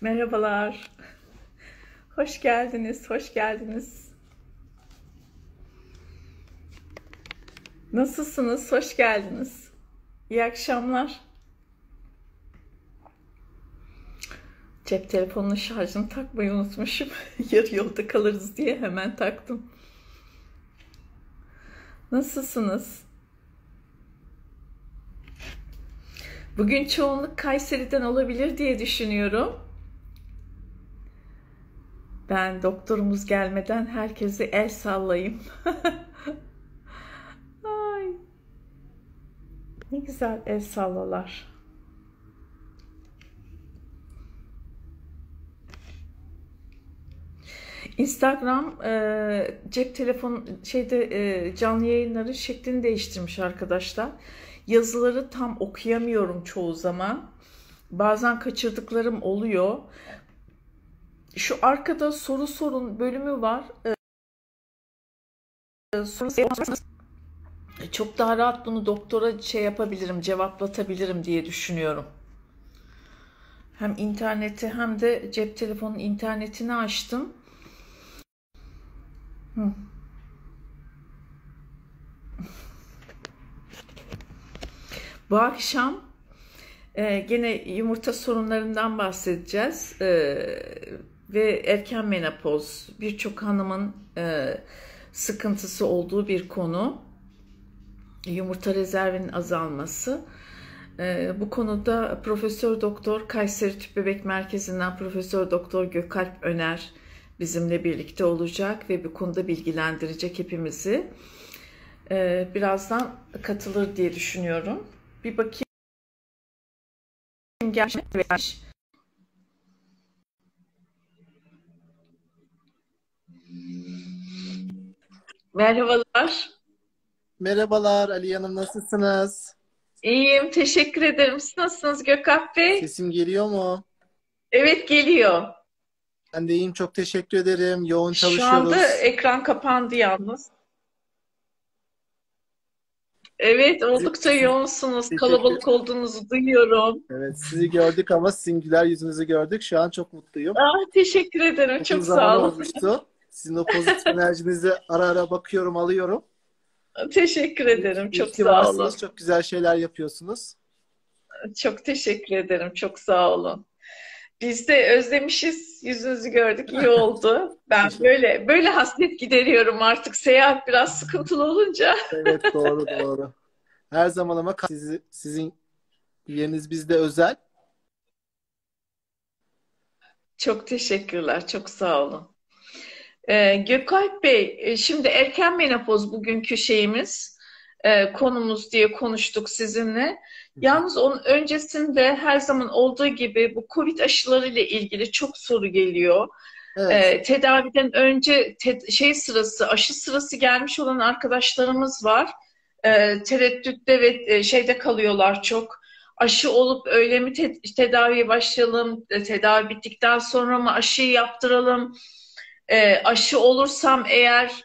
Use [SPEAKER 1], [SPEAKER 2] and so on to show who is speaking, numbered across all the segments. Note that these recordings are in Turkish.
[SPEAKER 1] Merhabalar. Hoş geldiniz, hoş geldiniz. Nasılsınız? Hoş geldiniz. İyi akşamlar. Cep telefonunun şarjını takmayı unutmuşum. Yarı yolda kalırız diye hemen taktım. Nasılsınız? Bugün çoğunluk Kayseri'den olabilir diye düşünüyorum. Ben doktorumuz gelmeden herkese el sallayayım. Ay, ne güzel el sallalar. Instagram cep telefon canlı yayınları şeklini değiştirmiş arkadaşlar. Yazıları tam okuyamıyorum çoğu zaman. Bazen kaçırdıklarım oluyor. Şu arkada soru sorun bölümü var. Çok daha rahat bunu doktora yapabilirim, cevaplatabilirim diye düşünüyorum. Hem interneti hem de cep telefonun internetini açtım. Bu akşam gene yumurta sorunlarından bahsedeceğiz. Ve erken menopoz birçok hanımın sıkıntısı olduğu bir konu. Yumurta rezervinin azalması. Bu konuda Profesör Doktor Kayseri Tüp Bebek Merkezi'nden Profesör Doktor Gökalp Öner bizimle birlikte olacak ve bu konuda bilgilendirecek hepimizi. Birazdan katılır diye düşünüyorum. Bir bakayım gelmiş. Merhabalar.
[SPEAKER 2] Merhabalar Ali Hanım, nasılsınız?
[SPEAKER 1] İyiyim, teşekkür ederim. Siz nasılsınız Gökalp Bey?
[SPEAKER 2] Sesim geliyor mu?
[SPEAKER 1] Evet, geliyor.
[SPEAKER 2] Ben de iyiyim, çok teşekkür ederim. Yoğun
[SPEAKER 1] Şu anda
[SPEAKER 2] çalışıyoruz.
[SPEAKER 1] ekran kapandı yalnız. Evet,
[SPEAKER 2] Sizi,
[SPEAKER 1] oldukça
[SPEAKER 2] siz-
[SPEAKER 1] yoğunsunuz.
[SPEAKER 2] teşekkür.
[SPEAKER 1] Kalabalık olduğunuzu duyuyorum.
[SPEAKER 2] Evet, sizi gördük ama sizin güler yüzünüzü gördük. Şu an çok mutluyum.
[SPEAKER 1] Ah, teşekkür ederim.
[SPEAKER 2] Uzun
[SPEAKER 1] Çok
[SPEAKER 2] zaman
[SPEAKER 1] sağ olun.
[SPEAKER 2] olmuştu. Sizin o pozitif enerjinizi ara ara bakıyorum, alıyorum.
[SPEAKER 1] Teşekkür ederim.
[SPEAKER 2] İyi
[SPEAKER 1] Çok
[SPEAKER 2] ki
[SPEAKER 1] sağ
[SPEAKER 2] varsınız.
[SPEAKER 1] olun.
[SPEAKER 2] Çok güzel şeyler yapıyorsunuz.
[SPEAKER 1] Çok teşekkür ederim. Çok sağ olun. Biz de özlemişiz. Yüzünüzü gördük. İyi oldu. Ben
[SPEAKER 2] Teşekkür.
[SPEAKER 1] böyle hasret gideriyorum artık. Seyahat biraz sıkıntılı olunca.
[SPEAKER 2] Evet, doğru doğru. Her zaman ama sizin yeriniz bizde özel.
[SPEAKER 1] Çok teşekkürler. Çok sağ olun. Gökalp Bey, şimdi erken menopoz bugünkü konumuz diye konuştuk sizinle. Yalnız onun öncesinde her zaman olduğu gibi bu Covid aşıları ile ilgili çok soru geliyor.
[SPEAKER 2] Evet,
[SPEAKER 1] Tedaviden önce aşı sırası gelmiş olan arkadaşlarımız var. Tereddütte ve şeyde kalıyorlar çok. Aşı olup öyle mi tedaviye başlayalım, tedavi bittikten sonra mı aşıyı yaptıralım? Aşı olursam eğer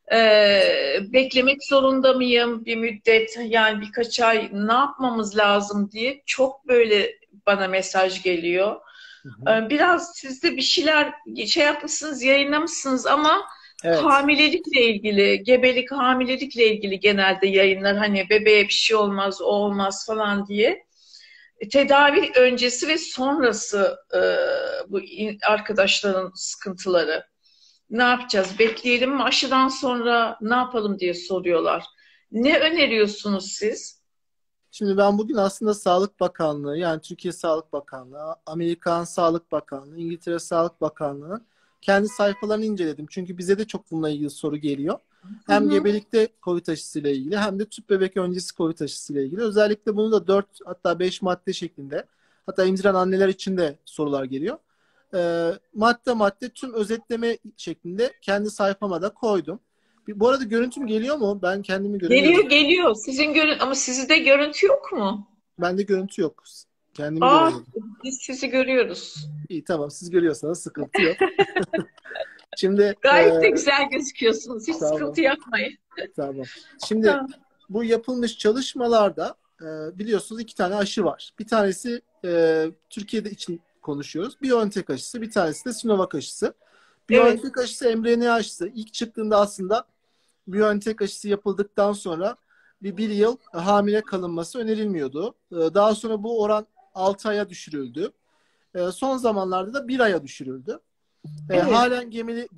[SPEAKER 1] beklemek zorunda mıyım bir müddet, yani birkaç ay ne yapmamız lazım diye çok böyle bana mesaj geliyor.
[SPEAKER 2] hı hı.
[SPEAKER 1] Biraz siz de bir şeyler yapmışsınız, yayınlamışsınız ama
[SPEAKER 2] Evet.
[SPEAKER 1] hamilelikle ilgili, gebelik, hamilelikle ilgili genelde yayınlar, hani bebeğe bir şey olmaz, o olmaz falan diye. Tedavi öncesi ve sonrası bu arkadaşların sıkıntıları. Ne yapacağız? Bekleyelim mi? Aşıdan sonra ne yapalım diye soruyorlar. Ne öneriyorsunuz siz?
[SPEAKER 2] Şimdi ben bugün aslında Sağlık Bakanlığı, yani Türkiye Sağlık Bakanlığı, Amerikan Sağlık Bakanlığı, İngiltere Sağlık Bakanlığı kendi sayfalarını inceledim. Çünkü bize de çok bununla ilgili soru geliyor.
[SPEAKER 1] Hı
[SPEAKER 2] Hem
[SPEAKER 1] hı.
[SPEAKER 2] gebelikte COVID aşısıyla ilgili hem de tüp bebek öncesi COVID aşısıyla ilgili. Özellikle bunu da 4 hatta 5 madde şeklinde, hatta emziren anneler için de sorular geliyor. Madde madde tüm özetleme şeklinde kendi sayfama da koydum. Bu arada görüntüm geliyor mu? Ben kendimi
[SPEAKER 1] Geliyor
[SPEAKER 2] göremiyorum.
[SPEAKER 1] geliyor. Ama sizde görüntü yok mu?
[SPEAKER 2] Bende görüntü yok. Kendimi
[SPEAKER 1] Aa,
[SPEAKER 2] göremiyorum.
[SPEAKER 1] biz sizi görüyoruz.
[SPEAKER 2] İyi, tamam, siz görüyorsanız sıkıntı yok. Şimdi
[SPEAKER 1] Gayet de güzel gözüküyorsunuz. Hiç
[SPEAKER 2] tamam
[SPEAKER 1] sıkıntı yapmayın.
[SPEAKER 2] tamam. Şimdi
[SPEAKER 1] Tamam.
[SPEAKER 2] bu yapılmış çalışmalarda biliyorsunuz iki tane aşı var. Bir tanesi Türkiye'de için konuşuyoruz. BioNTech aşısı, bir tanesi de Sinovac aşısı.
[SPEAKER 1] Evet.
[SPEAKER 2] BioNTech aşısı mRNA aşısı. İlk çıktığında aslında BioNTech aşısı yapıldıktan sonra bir yıl hamile kalınması önerilmiyordu. Daha sonra bu oran 6 aya düşürüldü. Son zamanlarda da 1 aya düşürüldü.
[SPEAKER 1] Evet.
[SPEAKER 2] Halen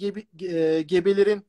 [SPEAKER 2] gebelerin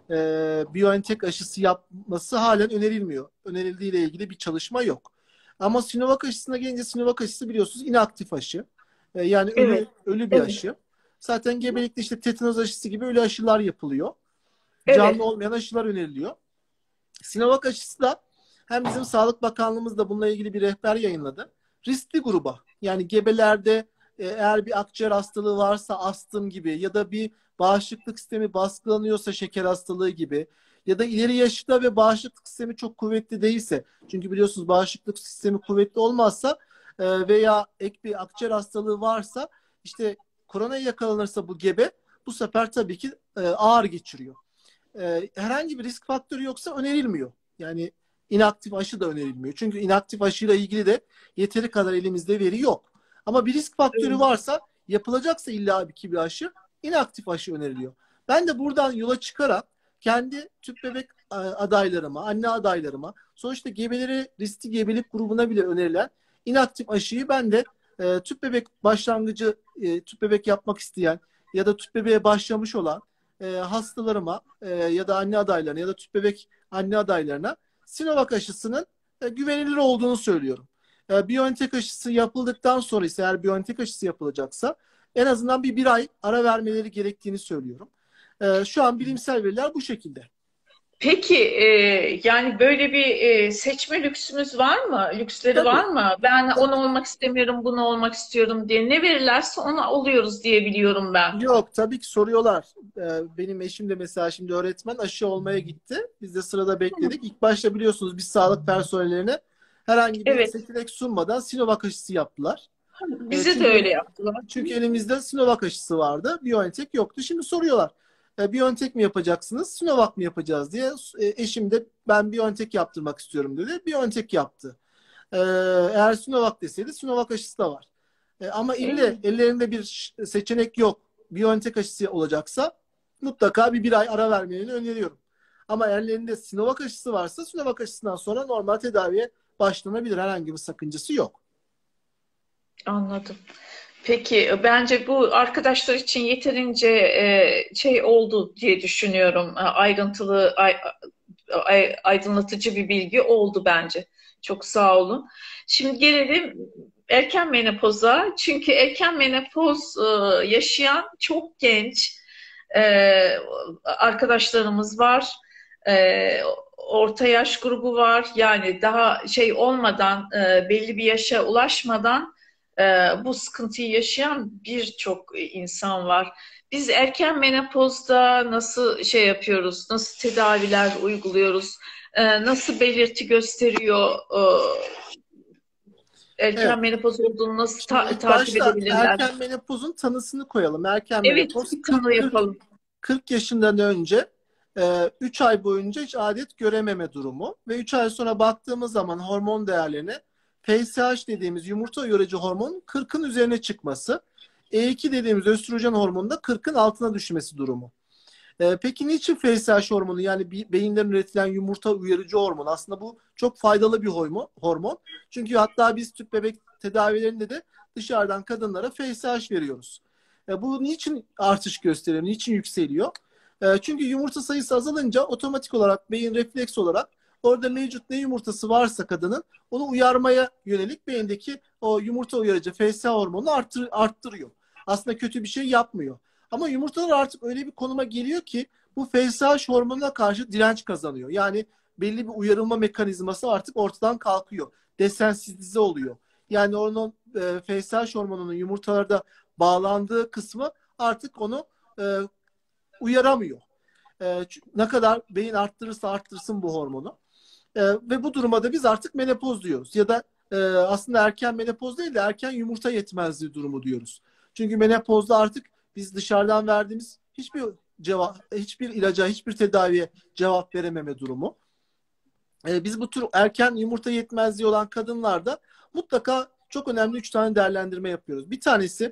[SPEAKER 2] BioNTech aşısı yapması halen önerilmiyor. Önerildiği ile ilgili bir çalışma yok. Ama Sinovac aşısına gelince, Sinovac aşısı biliyorsunuz inaktif aşı. Yani
[SPEAKER 1] Evet.
[SPEAKER 2] ölü bir
[SPEAKER 1] Evet.
[SPEAKER 2] aşı. Zaten gebelikte işte tetanoz aşısı gibi ölü aşılar yapılıyor. Canlı
[SPEAKER 1] Evet.
[SPEAKER 2] olmayan aşılar öneriliyor. Sinovac aşısı da hem bizim Sağlık Bakanlığımız da bununla ilgili bir rehber yayınladı. Riskli gruba, yani gebelerde eğer bir akciğer hastalığı varsa, astım gibi, ya da bir bağışıklık sistemi baskılanıyorsa, şeker hastalığı gibi, ya da ileri yaşta ve bağışıklık sistemi çok kuvvetli değilse, çünkü biliyorsunuz bağışıklık sistemi kuvvetli olmazsa veya ek bir akciğer hastalığı varsa, işte koronaya yakalanırsa bu gebe, bu sefer tabii ki ağır geçiriyor. Herhangi bir risk faktörü yoksa önerilmiyor. Yani inaktif aşı da önerilmiyor. Çünkü inaktif aşıyla ilgili de yeteri kadar elimizde veri yok. Ama bir risk faktörü
[SPEAKER 1] Evet.
[SPEAKER 2] varsa, yapılacaksa illa bir aşı, inaktif aşı öneriliyor. Ben de buradan yola çıkarak kendi tüp bebek adaylarıma, anne adaylarıma, sonuçta gebeleri riskli gebelik grubuna bile önerilen inaktif aşıyı ben de tüp bebek başlangıcı, tüp bebek yapmak isteyen ya da tüp bebeğe başlamış olan hastalarıma ya da anne adaylarına ya da tüp bebek anne adaylarına Sinovac aşısının güvenilir olduğunu söylüyorum. BioNTech aşısı yapıldıktan sonra ise, eğer BioNTech aşısı yapılacaksa, en azından bir ay ara vermeleri gerektiğini söylüyorum. Şu an bilimsel veriler bu şekilde.
[SPEAKER 1] Peki yani böyle bir seçme lüksümüz var mı? Lüksleri
[SPEAKER 2] Tabii.
[SPEAKER 1] var mı? Ben onu olmak istemiyorum, bunu olmak istiyorum diye. Ne verirlerse onu oluyoruz diye biliyorum ben.
[SPEAKER 2] Yok, tabii ki soruyorlar. Benim eşim de mesela şimdi öğretmen, aşı olmaya gitti. Biz de sırada
[SPEAKER 1] Hı.
[SPEAKER 2] bekledik. İlk başta biliyorsunuz biz sağlık personellerine herhangi bir
[SPEAKER 1] Evet.
[SPEAKER 2] seçenek sunmadan Sinovac aşısı yaptılar.
[SPEAKER 1] Bize de
[SPEAKER 2] Çünkü
[SPEAKER 1] öyle yaptılar.
[SPEAKER 2] elimizde Sinovac aşısı vardı. BioNTech yoktu. Şimdi soruyorlar. BioNTech mi yapacaksınız, Sinovac mı yapacağız diye. Eşim de ben BioNTech yaptırmak istiyorum dedi. BioNTech yaptı. Eğer Sinovac deseydi, Sinovac aşısı da var. Ama ille
[SPEAKER 1] İyi.
[SPEAKER 2] ellerinde bir seçenek yok, BioNTech aşısı olacaksa mutlaka bir ay ara vermelerini öneriyorum. Ama ellerinde Sinovac aşısı varsa, Sinovac aşısından sonra normal tedaviye başlanabilir. Herhangi bir sakıncası yok.
[SPEAKER 1] Anladım. Peki bence bu arkadaşlar için yeterince şey oldu diye düşünüyorum. Ayrıntılı, aydınlatıcı bir bilgi oldu bence. Çok sağ olun. Şimdi gelelim erken menopoza. Çünkü erken menopoz yaşayan çok genç arkadaşlarımız var. E, Orta yaş grubu var. Yani daha şey olmadan, belli bir yaşa ulaşmadan e, bu sıkıntıyı yaşayan birçok insan var. Biz erken menopozda nasıl şey yapıyoruz, nasıl tedaviler uyguluyoruz, nasıl belirti gösteriyor,
[SPEAKER 2] Evet.
[SPEAKER 1] erken menopoz olduğunu nasıl
[SPEAKER 2] Şimdi ilk
[SPEAKER 1] takip
[SPEAKER 2] başta
[SPEAKER 1] edebilirler?
[SPEAKER 2] erken menopozun tanısını koyalım. Erken
[SPEAKER 1] Evet,
[SPEAKER 2] menopoz
[SPEAKER 1] bir tanı yapalım.
[SPEAKER 2] 40 yaşından önce 3 ay boyunca hiç adet görememe durumu ve 3 ay sonra baktığımız zaman hormon değerlerine, FSH dediğimiz yumurta uyarıcı hormonun 40'ın üzerine çıkması, E2 dediğimiz östrojen hormonun da 40'ın altına düşmesi durumu. Peki niçin FSH hormonu, yani beyinden üretilen yumurta uyarıcı hormon, aslında bu çok faydalı bir hormon. Çünkü hatta biz tüp bebek tedavilerinde de dışarıdan kadınlara FSH veriyoruz. Bu niçin artış gösteriyor, niçin yükseliyor? Çünkü yumurta sayısı azalınca otomatik olarak beyin refleks olarak orada mevcut ne yumurtası varsa kadının, onu uyarmaya yönelik beyindeki o yumurta uyarıcı FSH hormonunu arttırıyor. Aslında kötü bir şey yapmıyor. Ama yumurtalar artık öyle bir konuma geliyor ki bu FSH hormonuna karşı direnç kazanıyor. Yani belli bir uyarılma mekanizması artık ortadan kalkıyor. Desensibilize oluyor. Yani onun FSH hormonunun yumurtalarda bağlandığı kısmı artık onu uyaramıyor. Ne kadar beyin arttırırsa arttırsın bu hormonu. Ve bu duruma da biz artık menopoz diyoruz. Ya da aslında erken menopoz değil de erken yumurta yetmezliği durumu diyoruz. Çünkü menopozda artık biz dışarıdan verdiğimiz hiçbir ilaca, hiçbir tedaviye cevap verememe durumu. Biz bu tür erken yumurta yetmezliği olan kadınlarda mutlaka çok önemli 3 tane değerlendirme yapıyoruz. Bir tanesi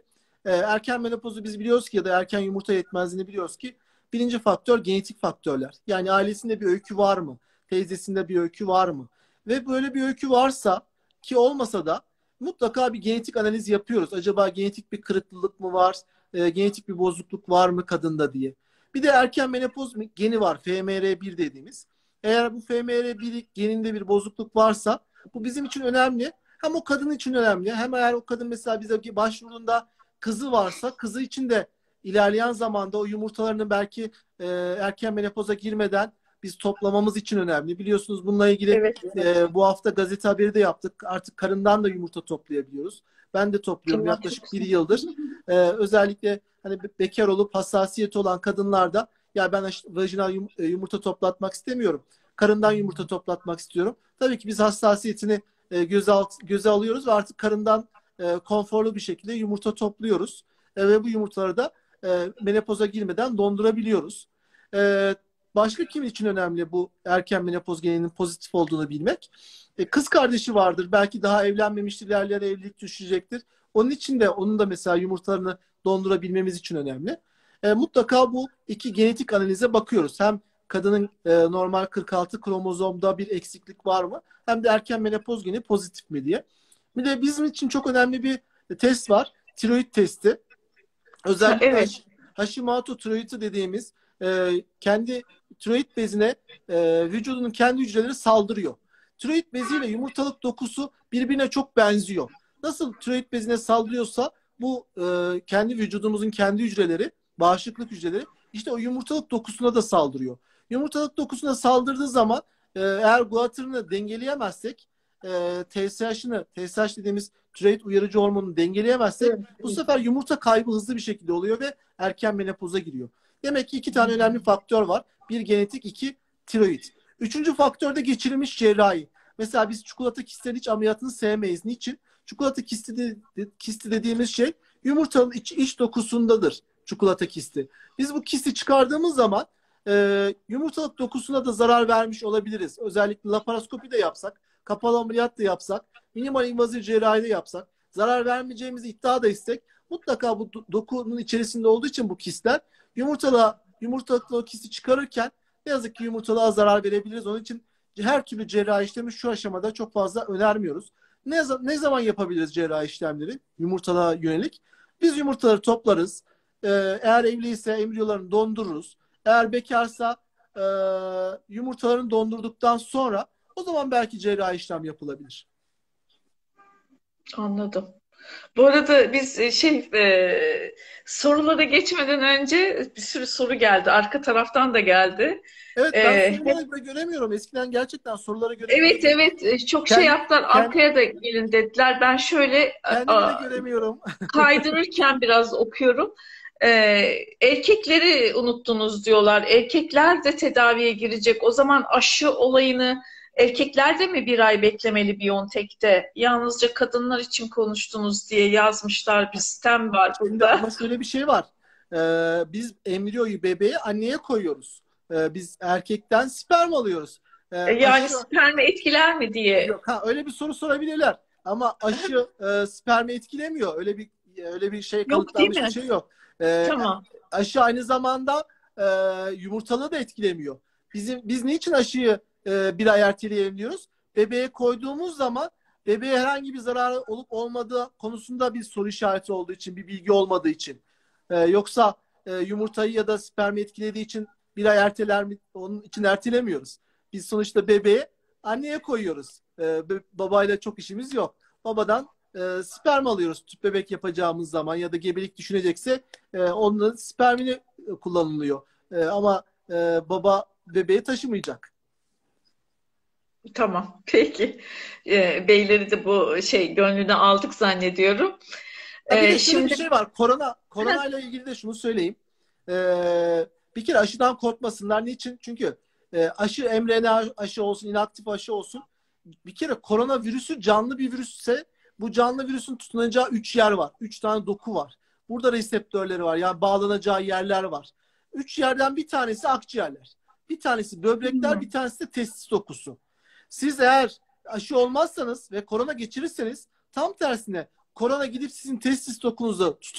[SPEAKER 2] Erken menopozu biz biliyoruz ki ya da erken yumurta yetmezliğini biliyoruz ki birinci faktör genetik faktörler. Yani ailesinde bir öykü var mı? Teyzesinde bir öykü var mı? Ve böyle bir öykü varsa ki olmasa da mutlaka bir genetik analiz yapıyoruz. Acaba genetik bir kırıklılık mı var? Genetik bir bozukluk var mı kadında diye. Bir de erken menopoz geni var. FMR1 dediğimiz. Eğer bu FMR1 geninde bir bozukluk varsa bu bizim için önemli. Hem o kadın için önemli. Hem eğer o kadın mesela bize başvurduğunda kızı varsa kızı için de ilerleyen zamanda o yumurtalarını belki erken menopoza girmeden biz toplamamız için önemli. Biliyorsunuz bununla ilgili
[SPEAKER 1] Evet, evet.
[SPEAKER 2] bu hafta gazete haberi de yaptık. Artık karından da yumurta toplayabiliyoruz. Ben de topluyorum
[SPEAKER 1] Tamam, çok
[SPEAKER 2] yaklaşık bir
[SPEAKER 1] güzel.
[SPEAKER 2] yıldır. Özellikle hani bekar olup hassasiyeti olan kadınlarda ya ben vajinal yumurta toplatmak istemiyorum. Karından yumurta toplatmak istiyorum. Tabii ki biz hassasiyetini göze alıyoruz ve artık karından konforlu bir şekilde yumurta topluyoruz. Ve bu yumurtaları da menopoza girmeden dondurabiliyoruz. E, Başka kim için önemli bu erken menopoz geninin pozitif olduğunu bilmek? Kız kardeşi vardır. Belki daha evlenmemiştir. İlerleyen evlilik düşecektir. Onun için de onun da mesela yumurtalarını dondurabilmemiz için önemli. Mutlaka bu iki genetik analize bakıyoruz. Hem kadının normal 46 kromozomda bir eksiklik var mı? Hem de erken menopoz geni pozitif mi diye. Bir de bizim için çok önemli bir test var. Tiroid testi.
[SPEAKER 1] Ha,
[SPEAKER 2] Özellikle
[SPEAKER 1] evet.
[SPEAKER 2] Hashimoto tiroidi dediğimiz kendi tiroid bezine vücudunun kendi hücreleri saldırıyor. Tiroid beziyle yumurtalık dokusu birbirine çok benziyor. Nasıl tiroid bezine saldırıyorsa bu kendi vücudumuzun kendi hücreleri, bağışıklık hücreleri işte o yumurtalık dokusuna da saldırıyor. Yumurtalık dokusuna saldırdığı zaman eğer guatırını dengeleyemezsek TSH dediğimiz tiroid uyarıcı hormonunu dengeleyemezsek
[SPEAKER 1] Evet,
[SPEAKER 2] bu
[SPEAKER 1] evet.
[SPEAKER 2] sefer yumurta kaybı hızlı bir şekilde oluyor ve erken menopoza giriyor. Demek ki iki tane önemli faktör var. Bir genetik, iki tiroid. Üçüncü faktör de geçirilmiş cerrahi. Mesela biz çikolata kistleri hiç ameliyatını sevmeyiz. Niçin? Çikolata kisti dediğimiz şey yumurtanın iç dokusundadır çikolata kisti. Biz bu kisti çıkardığımız zaman yumurtalık dokusuna da zarar vermiş olabiliriz. Özellikle laparoskopi de yapsak, kapalı ameliyat da yapsak, minimal invazif cerrahi de yapsak, zarar vermeyeceğimizi iddia da istek mutlaka bu dokunun içerisinde olduğu için bu kistler yumurtalıkla o kisti çıkarırken ne yazık ki yumurtalığa zarar verebiliriz. Onun için her türlü cerrahi işlemi şu aşamada çok fazla önermiyoruz. Ne zaman yapabiliriz cerrahi işlemleri yumurtalığa yönelik? Biz yumurtaları toplarız. Eğer evliyse embriyolarını dondururuz. Eğer bekarsa yumurtalarını dondurduktan sonra o zaman belki cerrahi işlem yapılabilir.
[SPEAKER 1] Anladım. Bu arada biz sorulara geçmeden önce bir sürü soru geldi. Arka taraftan da geldi.
[SPEAKER 2] Evet ben
[SPEAKER 1] E,
[SPEAKER 2] soruları da göremiyorum. Eskiden gerçekten soruları
[SPEAKER 1] evet,
[SPEAKER 2] görebiliyordum.
[SPEAKER 1] evet, çok şey
[SPEAKER 2] Kendi,
[SPEAKER 1] yaptılar.
[SPEAKER 2] kend,
[SPEAKER 1] Arkaya da gelin dediler. Ben şöyle
[SPEAKER 2] kendimi de göremiyorum.
[SPEAKER 1] kaydırırken biraz okuyorum. E, Erkekleri unuttunuz diyorlar. Erkekler de tedaviye girecek. O zaman aşı olayını erkekler de mi bir ay beklemeli Biontech'te? Yalnızca kadınlar için konuştunuz diye yazmışlar. Bir sitem var
[SPEAKER 2] Şimdi
[SPEAKER 1] burada.
[SPEAKER 2] ama şöyle bir şey var. Biz embriyoyu bebeğe anneye koyuyoruz. Biz erkekten sperm alıyoruz.
[SPEAKER 1] Yani
[SPEAKER 2] Aşı
[SPEAKER 1] spermi etkiler mi diye.
[SPEAKER 2] yok ha öyle bir soru sorabilirler. Ama aşı spermi etkilemiyor. Öyle bir şey
[SPEAKER 1] Yok değil
[SPEAKER 2] kanıtlanmış bir
[SPEAKER 1] mi?
[SPEAKER 2] şey yok. Ee,
[SPEAKER 1] Tamam.
[SPEAKER 2] Aşı aynı zamanda yumurtalığı da etkilemiyor. Biz niçin aşıyı bir ay erteleyebiliyoruz? Bebeğe koyduğumuz zaman bebeğe herhangi bir zararı olup olmadığı konusunda bir soru işareti olduğu için, bir bilgi olmadığı için. Yoksa yumurtayı ya da spermi etkilediği için bir ay erteler mi? Onun için ertelemiyoruz. Biz sonuçta bebeği anneye koyuyoruz. Babayla çok işimiz yok. Babadan sperm alıyoruz tüp bebek yapacağımız zaman ya da gebelik düşünecekse onun spermini kullanılıyor. Ama baba bebeği taşımayacak.
[SPEAKER 1] Tamam. Peki. Beyleri de bu gönlüne aldık zannediyorum.
[SPEAKER 2] Ha bir de şöyle bir
[SPEAKER 1] Şimdi
[SPEAKER 2] şey var. Korona ile ilgili de şunu söyleyeyim. Bir kere aşıdan korkmasınlar. Niçin? Çünkü aşı mRNA aşı olsun, inaktif aşı olsun. Bir kere koronavirüsü canlı bir virüsse bu canlı virüsün tutunacağı 3 yer var. 3 tane doku var. Burada reseptörleri var. Yani bağlanacağı yerler var. 3 yerden bir tanesi akciğerler. Bir tanesi böbrekler, bir tanesi de testis dokusu. Siz eğer aşı olmazsanız ve korona geçirirseniz tam tersine korona gidip sizin testis dokunuzu tutup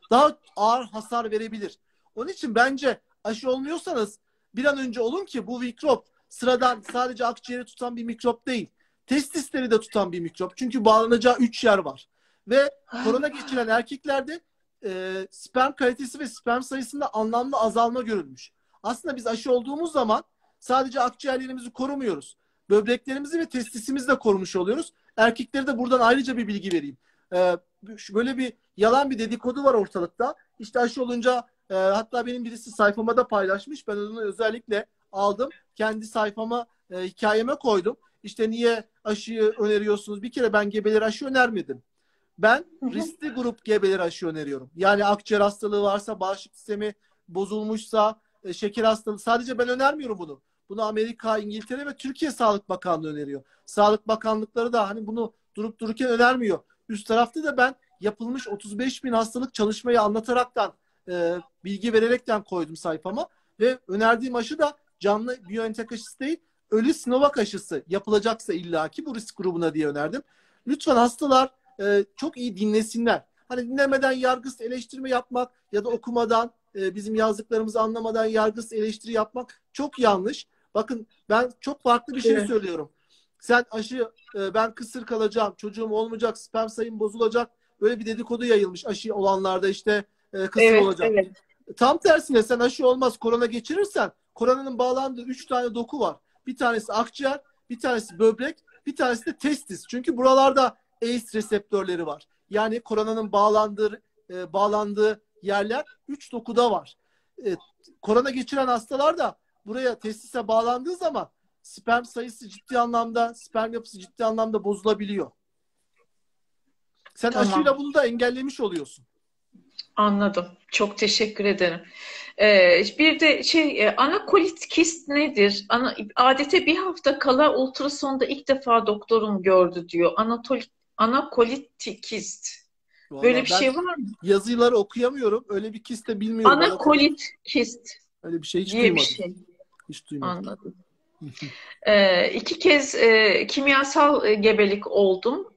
[SPEAKER 2] daha ağır hasar verebilir. Onun için bence aşı olmuyorsanız bir an önce olun ki bu mikrop sıradan sadece akciğeri tutan bir mikrop değil. Testisleri de tutan bir mikrop. Çünkü bağlanacağı 3 yer var. Ve korona geçiren erkeklerde sperm kalitesi ve sperm sayısında anlamlı azalma görülmüş. Aslında biz aşı olduğumuz zaman sadece akciğerlerimizi korumuyoruz. Böbreklerimizi ve testisimizi de korumuş oluyoruz. Erkeklere de buradan ayrıca bir bilgi vereyim. Böyle bir yalan bir dedikodu var ortalıkta. İşte aşı olunca hatta benim birisi sayfama da paylaşmış. Ben onu özellikle aldım. Kendi sayfama hikayeme koydum. İşte niye aşıyı öneriyorsunuz? Bir kere ben gebeleri aşı önermedim. Ben riskli grup gebeleri aşı öneriyorum. Yani akciğer hastalığı varsa, bağışıklık sistemi bozulmuşsa, şeker hastalığı. Sadece ben önermiyorum bunu. Bunu Amerika, İngiltere ve Türkiye Sağlık Bakanlığı öneriyor. Sağlık Bakanlıkları da hani bunu durup dururken önermiyor. Üst tarafta da ben yapılmış 35 bin hastalık çalışmayı anlataraktan, bilgi vererekten koydum sayfama. Ve önerdiğim aşı da canlı BioNTech aşısı değil, ölü Sinovac aşısı yapılacaksa illaki bu risk grubuna diye önerdim. Lütfen hastalar çok iyi dinlesinler. Hani dinlemeden yargısız eleştirme yapmak ya da okumadan bizim yazdıklarımızı anlamadan yargısız eleştiri yapmak çok yanlış. Bakın ben çok farklı bir şey söylüyorum. Sen aşı ben kısır kalacağım, çocuğum olmayacak, sperm sayım bozulacak. Böyle bir dedikodu yayılmış aşı olanlarda işte kısır olacak.
[SPEAKER 1] Evet.
[SPEAKER 2] Tam tersine sen aşı olmaz korona geçirirsen koronanın bağlandığı 3 tane doku var. Bir tanesi akciğer, bir tanesi böbrek, bir tanesi de testis. Çünkü buralarda ACE reseptörleri var. Yani koronanın bağlandığı yerler 3 dokuda var. Korona geçiren hastalar da buraya testise bağlandığı zaman sperm sayısı ciddi anlamda, sperm yapısı ciddi anlamda bozulabiliyor. Sen aşıyla bunu da engellemiş oluyorsun.
[SPEAKER 1] Anladım. Çok teşekkür ederim. Bir de anakolit kist nedir? Adete bir hafta kala ultrasonda ilk defa doktorum gördü diyor. Anakolit kist. Böyle
[SPEAKER 2] Vallahi
[SPEAKER 1] bir
[SPEAKER 2] ben
[SPEAKER 1] şey var mı?
[SPEAKER 2] yazıları okuyamıyorum. Öyle bir kist de bilmiyorum.
[SPEAKER 1] Anakolit kist
[SPEAKER 2] Öyle bir şey hiç
[SPEAKER 1] diye bir
[SPEAKER 2] duymadım.
[SPEAKER 1] şey.
[SPEAKER 2] Hiç duymadım.
[SPEAKER 1] Anladım. 2 kez kimyasal gebelik oldum.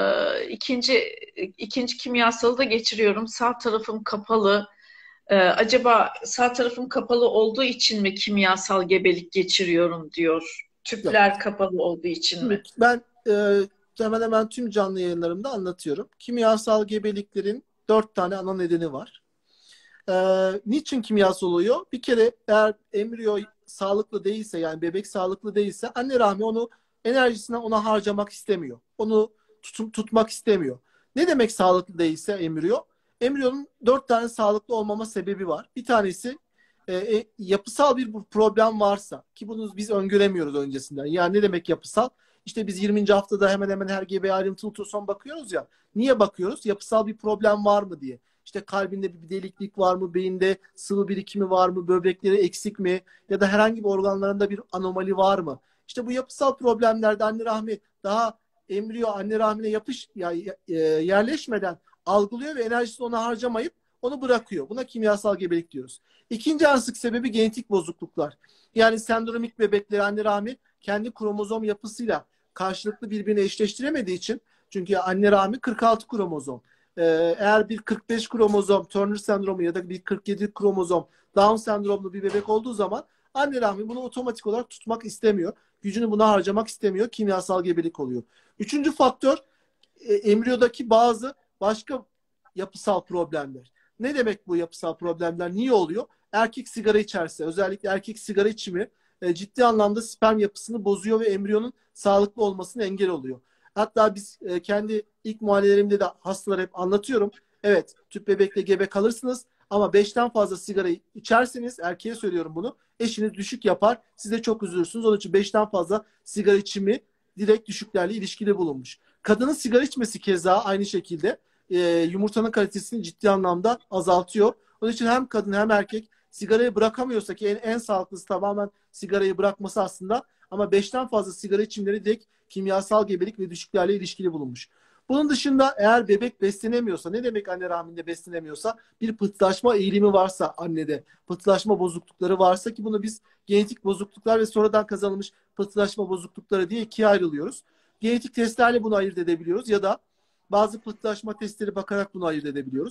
[SPEAKER 1] İkinci kimyasalı da geçiriyorum. Sağ tarafım kapalı. Acaba sağ tarafım kapalı olduğu için mi kimyasal gebelik geçiriyorum diyor.
[SPEAKER 2] Yok.
[SPEAKER 1] Tüpler kapalı olduğu için
[SPEAKER 2] Şimdi
[SPEAKER 1] mi?
[SPEAKER 2] ben hemen hemen tüm canlı yayınlarımda anlatıyorum. Kimyasal gebeliklerin 4 tane ana nedeni var. Niçin kimyasal oluyor? Bir kere eğer embriyo sağlıklı değilse yani bebek sağlıklı değilse anne rahmi onu enerjisini ona harcamak istemiyor. Onu tutmak istemiyor. Ne demek sağlıklı değilse embriyo? Embriyonun 4 tane sağlıklı olmama sebebi var. Bir tanesi yapısal bir problem varsa ki bunu biz öngöremiyoruz öncesinden. Yani ne demek yapısal? İşte biz 20. haftada hemen hemen her gebeye ayrıntılı ultrason bakıyoruz ya. Niye bakıyoruz? Yapısal bir problem var mı diye. İşte kalbinde bir deliklik var mı? Beyinde sıvı birikimi var mı? Böbrekleri eksik mi? Ya da herhangi bir organlarında bir anomali var mı? İşte bu yapısal problemlerde anne rahmi daha embriyo anne rahmine yerleşmeden algılıyor ve enerjisini ona harcamayıp onu bırakıyor. Buna kimyasal gebelik diyoruz. İkinci en sık sebebi genetik bozukluklar. Yani sendromik bebekleri anne rahmi kendi kromozom yapısıyla karşılıklı birbirini eşleştiremediği için çünkü anne rahmi 46 kromozom. Eğer bir 45 kromozom Turner sendromu ya da bir 47 kromozom Down sendromlu bir bebek olduğu zaman anne rahmi bunu otomatik olarak tutmak istemiyor. Gücünü buna harcamak istemiyor. Kimyasal gebelik oluyor. Üçüncü faktör embriyodaki bazı başka yapısal problemler. Ne demek bu yapısal problemler? Niye oluyor? Erkek sigara içerse, özellikle erkek sigara içimi ciddi anlamda sperm yapısını bozuyor ve embriyonun sağlıklı olmasına engel oluyor. Hatta biz kendi ilk muayenelerimde de hastalara hep anlatıyorum. Evet, tüp bebekle gebe kalırsınız ama 5'ten fazla sigarayı içerseniz, erkeğe söylüyorum bunu, eşiniz düşük yapar. Siz de çok üzülürsünüz. Onun için 5'ten fazla sigara içimi direkt düşüklerle ilişkili bulunmuş. Kadının sigara içmesi keza aynı şekilde yumurtanın kalitesini ciddi anlamda azaltıyor. Onun için hem kadın hem erkek sigarayı bırakamıyorsa ki en sağlıklısı tamamen sigarayı bırakması aslında ama 5'ten fazla sigara içimleri direkt kimyasal gebelik ve düşüklerle ilişkili bulunmuş. Bunun dışında eğer bebek beslenemiyorsa, ne demek anne rahminde beslenemiyorsa, bir pıhtılaşma eğilimi varsa annede, pıhtılaşma bozuklukları varsa ki bunu biz genetik bozukluklar ve sonradan kazanılmış pıhtılaşma bozuklukları diye ikiye ayrılıyoruz. Genetik testlerle bunu ayırt edebiliyoruz ya da bazı pıhtılaşma testleri bakarak bunu ayırt edebiliyoruz.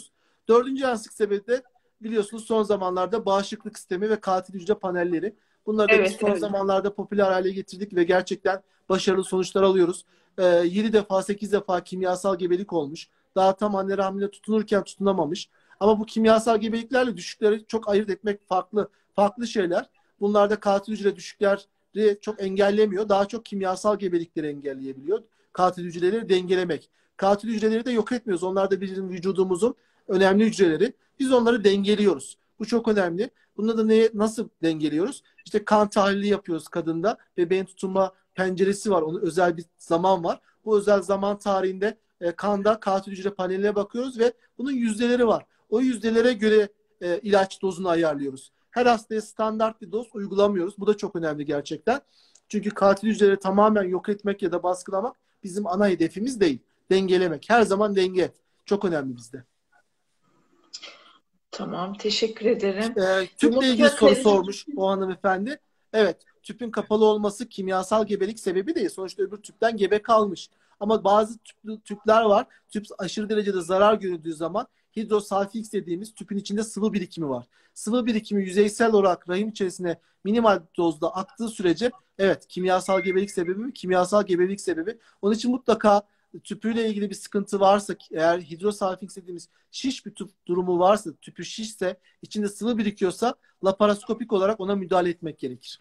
[SPEAKER 2] Dördüncü en sık sebebi de biliyorsunuz son zamanlarda bağışıklık sistemi ve katil hücre panelleri. Bunları da biz
[SPEAKER 1] Evet,
[SPEAKER 2] son
[SPEAKER 1] evet.
[SPEAKER 2] zamanlarda popüler hale getirdik ve gerçekten başarılı sonuçlar alıyoruz. 7 defa 8 defa kimyasal gebelik olmuş. Daha tam anne rahmine tutunurken tutunamamış. Ama bu kimyasal gebeliklerle düşükleri çok ayırt etmek farklı şeyler. Bunlarda katil hücre düşükleri çok engellemiyor. Daha çok kimyasal gebelikleri engelleyebiliyor. Katil hücreleri dengelemek. Katil hücreleri de yok etmiyoruz. Onlar da bizim vücudumuzun önemli hücreleri. Biz onları dengeliyoruz. Bu çok önemli. Bunda da nasıl dengeliyoruz? İşte kan tahlili yapıyoruz kadında. Bebeğin tutunma penceresi var. Onun özel bir zaman var. Bu özel zaman tarihinde kanda katil hücre paneline bakıyoruz ve bunun yüzdeleri var. O yüzdelere göre ilaç dozunu ayarlıyoruz. Her hastaya standart bir doz uygulamıyoruz. Bu da çok önemli gerçekten. Çünkü katil hücreleri tamamen yok etmek ya da baskılamak bizim ana hedefimiz değil. Dengelemek. Her zaman denge. Çok önemli bizde.
[SPEAKER 1] Tamam, teşekkür ederim.
[SPEAKER 2] Tüple ilgili
[SPEAKER 1] Yumurta
[SPEAKER 2] soru
[SPEAKER 1] kalitesi.
[SPEAKER 2] sormuş o hanımefendi. Evet, tüpün kapalı olması kimyasal gebelik sebebi değil. Sonuçta öbür tüpten gebe kalmış. Ama bazı tüpler var. Tüp aşırı derecede zarar görüldüğü zaman hidrosalfix dediğimiz tüpün içinde sıvı birikimi var. Sıvı birikimi yüzeysel olarak rahim içerisine minimal dozda aktığı sürece evet kimyasal gebelik sebebi mi? Kimyasal gebelik sebebi. Onun için mutlaka tüpüyle ilgili bir sıkıntı varsa eğer hidrosalfix dediğimiz şiş bir tüp durumu varsa tüpü şişse içinde sıvı birikiyorsa laparoskopik olarak ona müdahale etmek gerekir.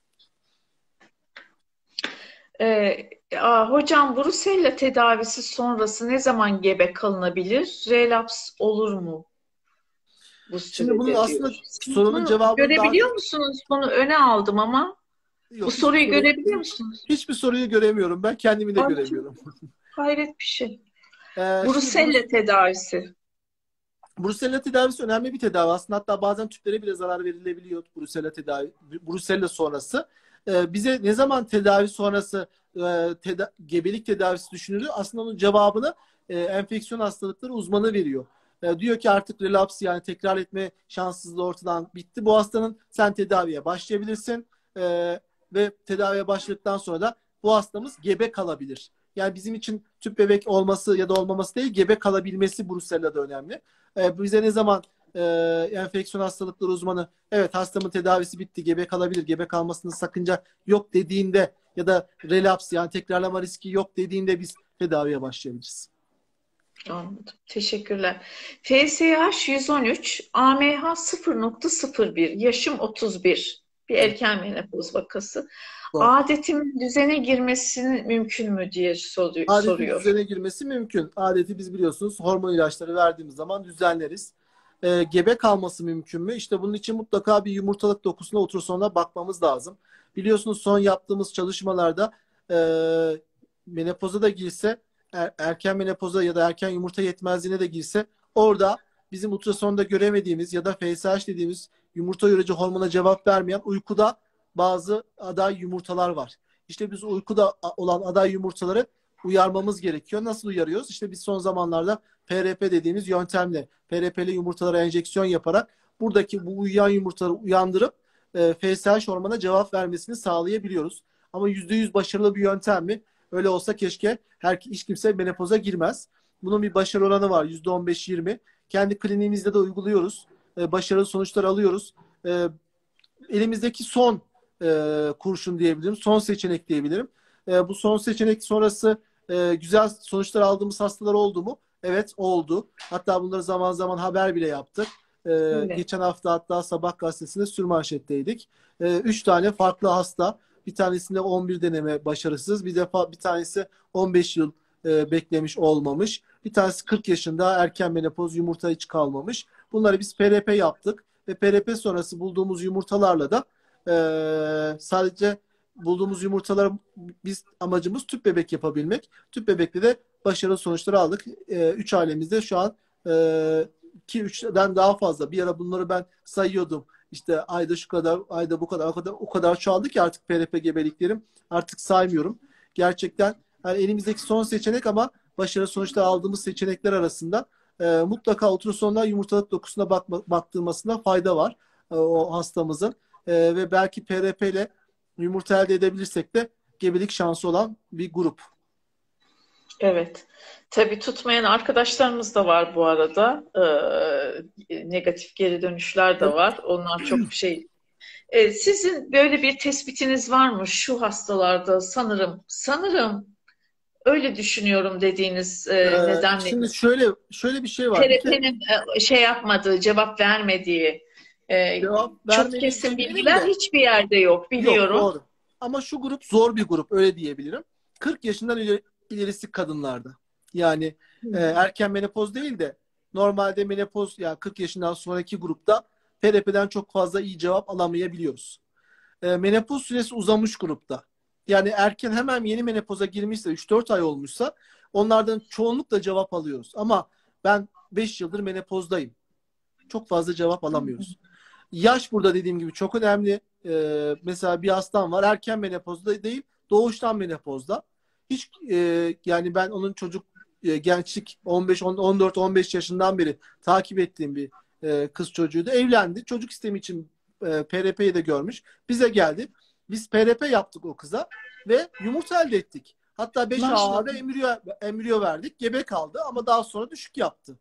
[SPEAKER 1] Hocam Brusella tedavisi sonrası ne zaman gebe kalınabilir? Relaps olur mu bu
[SPEAKER 2] Şimdi bunun
[SPEAKER 1] sürede
[SPEAKER 2] aslında
[SPEAKER 1] diyor. Siz
[SPEAKER 2] sorunun
[SPEAKER 1] bunu
[SPEAKER 2] cevabını daha
[SPEAKER 1] görebiliyor musunuz? Bunu öne aldım ama bu
[SPEAKER 2] yok
[SPEAKER 1] soruyu görebiliyor musunuz?
[SPEAKER 2] hiçbir soruyu göremiyorum. Ben kendimi de
[SPEAKER 1] Ay,
[SPEAKER 2] göremiyorum.
[SPEAKER 1] hayret bir şey.
[SPEAKER 2] Şimdi
[SPEAKER 1] Brusella tedavisi.
[SPEAKER 2] Brusella tedavisi önemli bir tedavi. Aslında hatta bazen tüplere bile zarar verilebiliyor Brusella sonrası. Bize ne zaman tedavi sonrası gebelik tedavisi düşünülür? Aslında onun cevabını enfeksiyon hastalıkları uzmanı veriyor. Diyor ki artık relaps yani tekrar etme şanssızlığı ortadan bitti. Bu hastanın sen tedaviye başlayabilirsin. Ve tedaviye başladıktan sonra da bu hastamız gebe kalabilir. Yani bizim için tüp bebek olması ya da olmaması değil, gebe kalabilmesi Brusella'da önemli. Bize ne zaman enfeksiyon hastalıkları uzmanı evet hastamın tedavisi bitti, gebe kalabilir, gebe kalmasının sakınca yok dediğinde ya da relaps yani tekrarlama riski yok dediğinde biz tedaviye başlayabiliriz.
[SPEAKER 1] Anladım. Teşekkürler. FSH 113, AMH 0,01, yaşım 31. Bir
[SPEAKER 2] Evet.
[SPEAKER 1] erken menopoz vakası.
[SPEAKER 2] Doğru.
[SPEAKER 1] Adetimin düzene girmesinin mümkün mü diye
[SPEAKER 2] Adetin
[SPEAKER 1] soruyor.
[SPEAKER 2] düzene girmesi mümkün. Adeti biz biliyorsunuz hormon ilaçları verdiğimiz zaman düzenleriz. Gebe kalması mümkün mü? İşte bunun için mutlaka bir yumurtalık dokusuna ultrasonda bakmamız lazım. Biliyorsunuz son yaptığımız çalışmalarda e, menopoza da girse, erken menopoza ya da erken yumurta yetmezliğine de girse orada bizim ultrasonda göremediğimiz ya da FSH dediğimiz yumurta yürücü hormona cevap vermeyen uykuda bazı aday yumurtalar var. İşte biz uykuda olan aday yumurtaları uyarmamız gerekiyor. Nasıl uyarıyoruz? İşte biz son zamanlarda PRP dediğimiz yöntemle PRP'li yumurtalara enjeksiyon yaparak buradaki bu uyuyan yumurtaları uyandırıp FSH hormona cevap vermesini sağlayabiliyoruz. Ama %100 başarılı bir yöntem mi? Öyle olsa keşke hiç kimse menopoza girmez. Bunun bir başarı oranı var %15-20. Kendi kliniğimizde de uyguluyoruz. Başarılı sonuçlar alıyoruz. Elimizdeki son kurşun diyebilirim. Son seçenek diyebilirim. Bu son seçenek sonrası güzel sonuçlar aldığımız hastalar oldu mu? Evet oldu. Hatta bunları zaman zaman haber bile yaptık.
[SPEAKER 1] Evet.
[SPEAKER 2] Geçen hafta hatta Sabah gazetesinde sürmanşetteydik. 3 tane farklı hasta. Bir tanesinde 11 deneme başarısız. Bir tanesi 15 yıl beklemiş olmamış. Bir tanesi 40 yaşında erken menopoz yumurta hiç kalmamış. Bunları biz PRP yaptık. Ve PRP sonrası bulduğumuz yumurtalarla da sadece bulduğumuz yumurtalar biz amacımız tüp bebek yapabilmek. Tüp bebekte de başarılı sonuçlar aldık. 3 ailemizde şu an 2-3'den daha fazla. Bir ara bunları ben sayıyordum. İşte ayda şu kadar, ayda bu kadar, o kadar çoğaldı ki artık PRP gebeliklerim. Artık saymıyorum. Gerçekten yani elimizdeki son seçenek ama başarılı sonuçlar aldığımız seçenekler arasında mutlaka ultrasonlar yumurtalık dokusuna baktırmasında fayda var o hastamızın. Ve belki PRP ile yumurta elde edebilirsek de gebelik şansı olan bir grup.
[SPEAKER 1] Evet. Tabii tutmayan arkadaşlarımız da var bu arada. Negatif geri dönüşler de var. Onlar çok şey. Sizin böyle bir tespitiniz var mı? Şu hastalarda sanırım öyle düşünüyorum dediğiniz nedenle
[SPEAKER 2] Şimdi şöyle bir şey var. Bir kere
[SPEAKER 1] TRT'nin şey yapmadığı, cevap vermediği
[SPEAKER 2] cevap
[SPEAKER 1] çok
[SPEAKER 2] vermediği
[SPEAKER 1] kesin
[SPEAKER 2] demeyelim
[SPEAKER 1] bilgiler
[SPEAKER 2] de
[SPEAKER 1] hiçbir yerde yok
[SPEAKER 2] yok,
[SPEAKER 1] biliyorum.
[SPEAKER 2] doğru. Ama şu grup zor bir grup, öyle diyebilirim. 40 yaşından ilerisi kadınlarda. Yani erken menopoz değil de normalde menopoz, yani 40 yaşından sonraki grupta PRP'den çok fazla iyi cevap alamayabiliyoruz. Menopoz süresi uzamış grupta. Yani erken, hemen yeni menopoza girmişse, 3-4 ay olmuşsa onlardan çoğunlukla cevap alıyoruz. Ama ben 5 yıldır menopozdayım. Çok fazla cevap alamıyoruz. Yaş burada dediğim gibi çok önemli. Mesela bir hastam var, erken menopozda değil, doğuştan menopozda. Hiç yani ben onun gençlik 14-15 yaşından beri takip ettiğim bir kız çocuğuydu. Evlendi. Çocuk istemi için PRP'yi de görmüş. Bize geldi. Biz PRP yaptık o kıza ve yumurta elde ettik. Hatta 5
[SPEAKER 1] Maşallah.
[SPEAKER 2] ağda embriyo verdik. Gebe kaldı ama daha sonra düşük yaptı.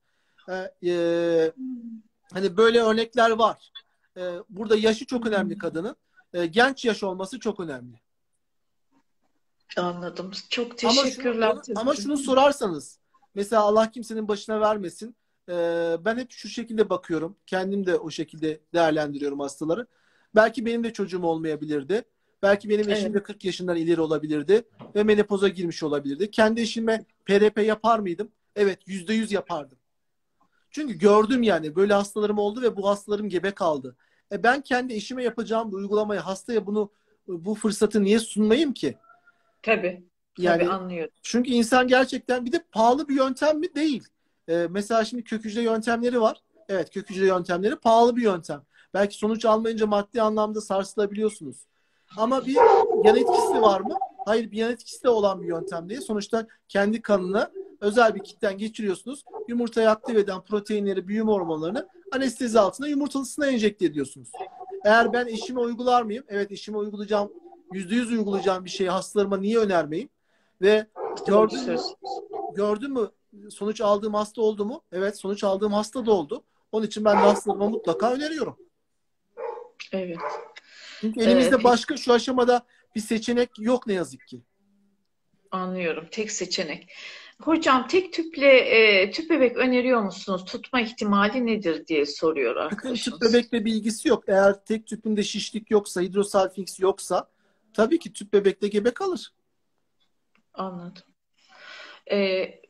[SPEAKER 2] Hani böyle örnekler var. Burada yaşı çok önemli kadının. Genç yaş olması çok önemli.
[SPEAKER 1] Anladım. Çok
[SPEAKER 2] Ama
[SPEAKER 1] teşekkürler.
[SPEAKER 2] şunu sorarsanız, mesela Allah kimsenin başına vermesin. Ben hep şu şekilde bakıyorum. Kendim de o şekilde değerlendiriyorum hastaları. Belki benim de çocuğum olmayabilirdi. Belki benim eşim
[SPEAKER 1] Evet,
[SPEAKER 2] de 40 yaşından ileri olabilirdi ve menopoza girmiş olabilirdi. Kendi eşime PRP yapar mıydım? Evet, %100 yapardım. Çünkü gördüm, yani böyle hastalarım oldu ve bu hastalarım gebe kaldı. Ben kendi eşime yapacağım bu uygulamayı hastaya bu fırsatı niye sunmayayım ki?
[SPEAKER 1] tabii. Tabii
[SPEAKER 2] Yani
[SPEAKER 1] anlıyorum.
[SPEAKER 2] çünkü insan gerçekten, bir de pahalı bir yöntem mi? Değil. Mesela şimdi kök hücre yöntemleri var. Evet, kök hücre yöntemleri pahalı bir yöntem. Belki sonuç almayınca maddi anlamda sarsılabiliyorsunuz. Ama bir yan etkisi var mı? Hayır, bir yan etkisi de olan bir yöntem değil. Sonuçta kendi kanına özel bir kitten geçiriyorsunuz. Yumurtayı aktive eden proteinleri, büyüme hormonlarını anestezi altında yumurtalısına enjekte ediyorsunuz. Eğer ben eşime uygular mıyım? Evet, eşime uygulayacağım. %100 uygulayacağım bir şeyi hastalarıma niye önermeyeyim? Ve
[SPEAKER 1] Doğru
[SPEAKER 2] gördün mü?
[SPEAKER 1] söz.
[SPEAKER 2] Gördün mü? Sonuç aldığım hasta oldu mu? Evet, sonuç aldığım hasta da oldu. Onun için ben de hastalarıma mutlaka öneriyorum.
[SPEAKER 1] Evet.
[SPEAKER 2] Çünkü elimizde
[SPEAKER 1] Peki
[SPEAKER 2] başka şu aşamada bir seçenek yok ne yazık ki.
[SPEAKER 1] anlıyorum. Tek seçenek. Hocam tek tüp bebek öneriyor musunuz? Tutma ihtimali nedir diye soruyor
[SPEAKER 2] Bakın, tüp
[SPEAKER 1] arkadaşımız.
[SPEAKER 2] bebekle bir ilgisi yok. Eğer tek tüpünde şişlik yoksa, hidrosalfings yoksa tabii ki tüp bebekte gebe kalır.
[SPEAKER 1] Anladım. Ee,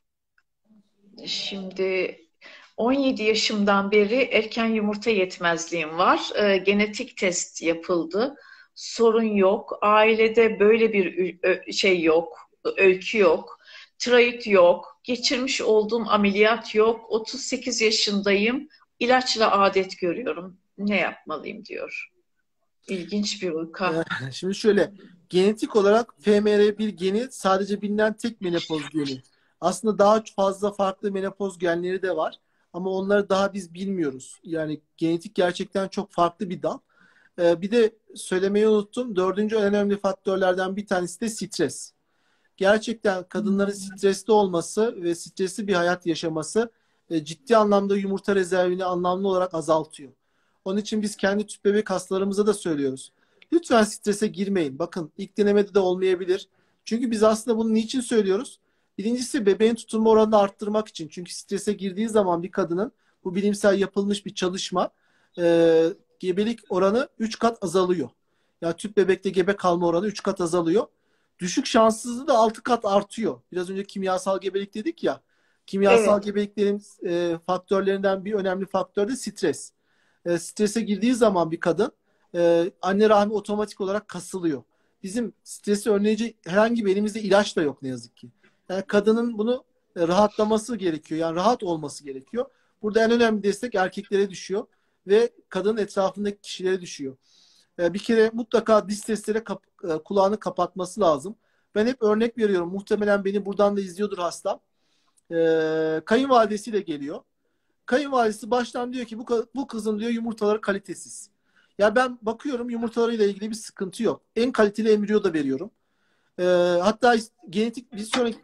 [SPEAKER 1] Şimdi 17 yaşımdan beri erken yumurta yetmezliğim var. Genetik test yapıldı. Sorun yok. Ailede böyle bir şey yok. Öykü yok. Tiroid yok. Geçirmiş olduğum ameliyat yok. 38 yaşındayım. İlaçla adet görüyorum. Ne yapmalıyım diyor. İlginç bir vaka.
[SPEAKER 2] Şimdi şöyle, genetik olarak FMR1 geni sadece bilinen tek menopoz geni. Aslında daha fazla farklı menopoz genleri de var ama onları daha biz bilmiyoruz. Yani genetik gerçekten çok farklı bir dal. Bir de söylemeyi unuttum. Dördüncü en önemli faktörlerden bir tanesi de stres. Gerçekten kadınların stresli olması ve stresli bir hayat yaşaması ciddi anlamda yumurta rezervini anlamlı olarak azaltıyor. Onun için biz kendi tüp bebek hastalarımıza da söylüyoruz. Lütfen strese girmeyin. Bakın, ilk denemede de olmayabilir. Çünkü biz aslında bunu niçin söylüyoruz? Birincisi, bebeğin tutunma oranını arttırmak için. Çünkü strese girdiği zaman bir kadının, bu bilimsel yapılmış bir çalışma, gebelik oranı 3 kat azalıyor. Yani tüp bebekte gebe kalma oranı 3 kat azalıyor. Düşük şanssızlığı da 6 kat artıyor. Biraz önce kimyasal gebelik dedik ya. Kimyasal
[SPEAKER 1] Evet,
[SPEAKER 2] gebeliklerin faktörlerinden bir önemli faktör de stres. Strese girdiği zaman bir kadın, anne rahmi otomatik olarak kasılıyor. Bizim stresi önleyici herhangi bir elimizde ilaç da yok ne yazık ki. Yani kadının bunu rahatlaması gerekiyor. Yani rahat olması gerekiyor. Burada en önemli destek erkeklere düşüyor ve kadının etrafındaki kişilere düşüyor. Bir kere mutlaka diş testleri kulağını kapatması lazım. Ben hep örnek veriyorum. Muhtemelen beni buradan da izliyordur hastam. Kayınvalidesiyle geliyor. Kayınvalidesi baştan diyor ki bu kızın diyor yumurtaları kalitesiz. Ya ben bakıyorum, yumurtalarıyla ilgili bir sıkıntı yok. En kaliteli embriyo da veriyorum. Hatta genetik bir sonraki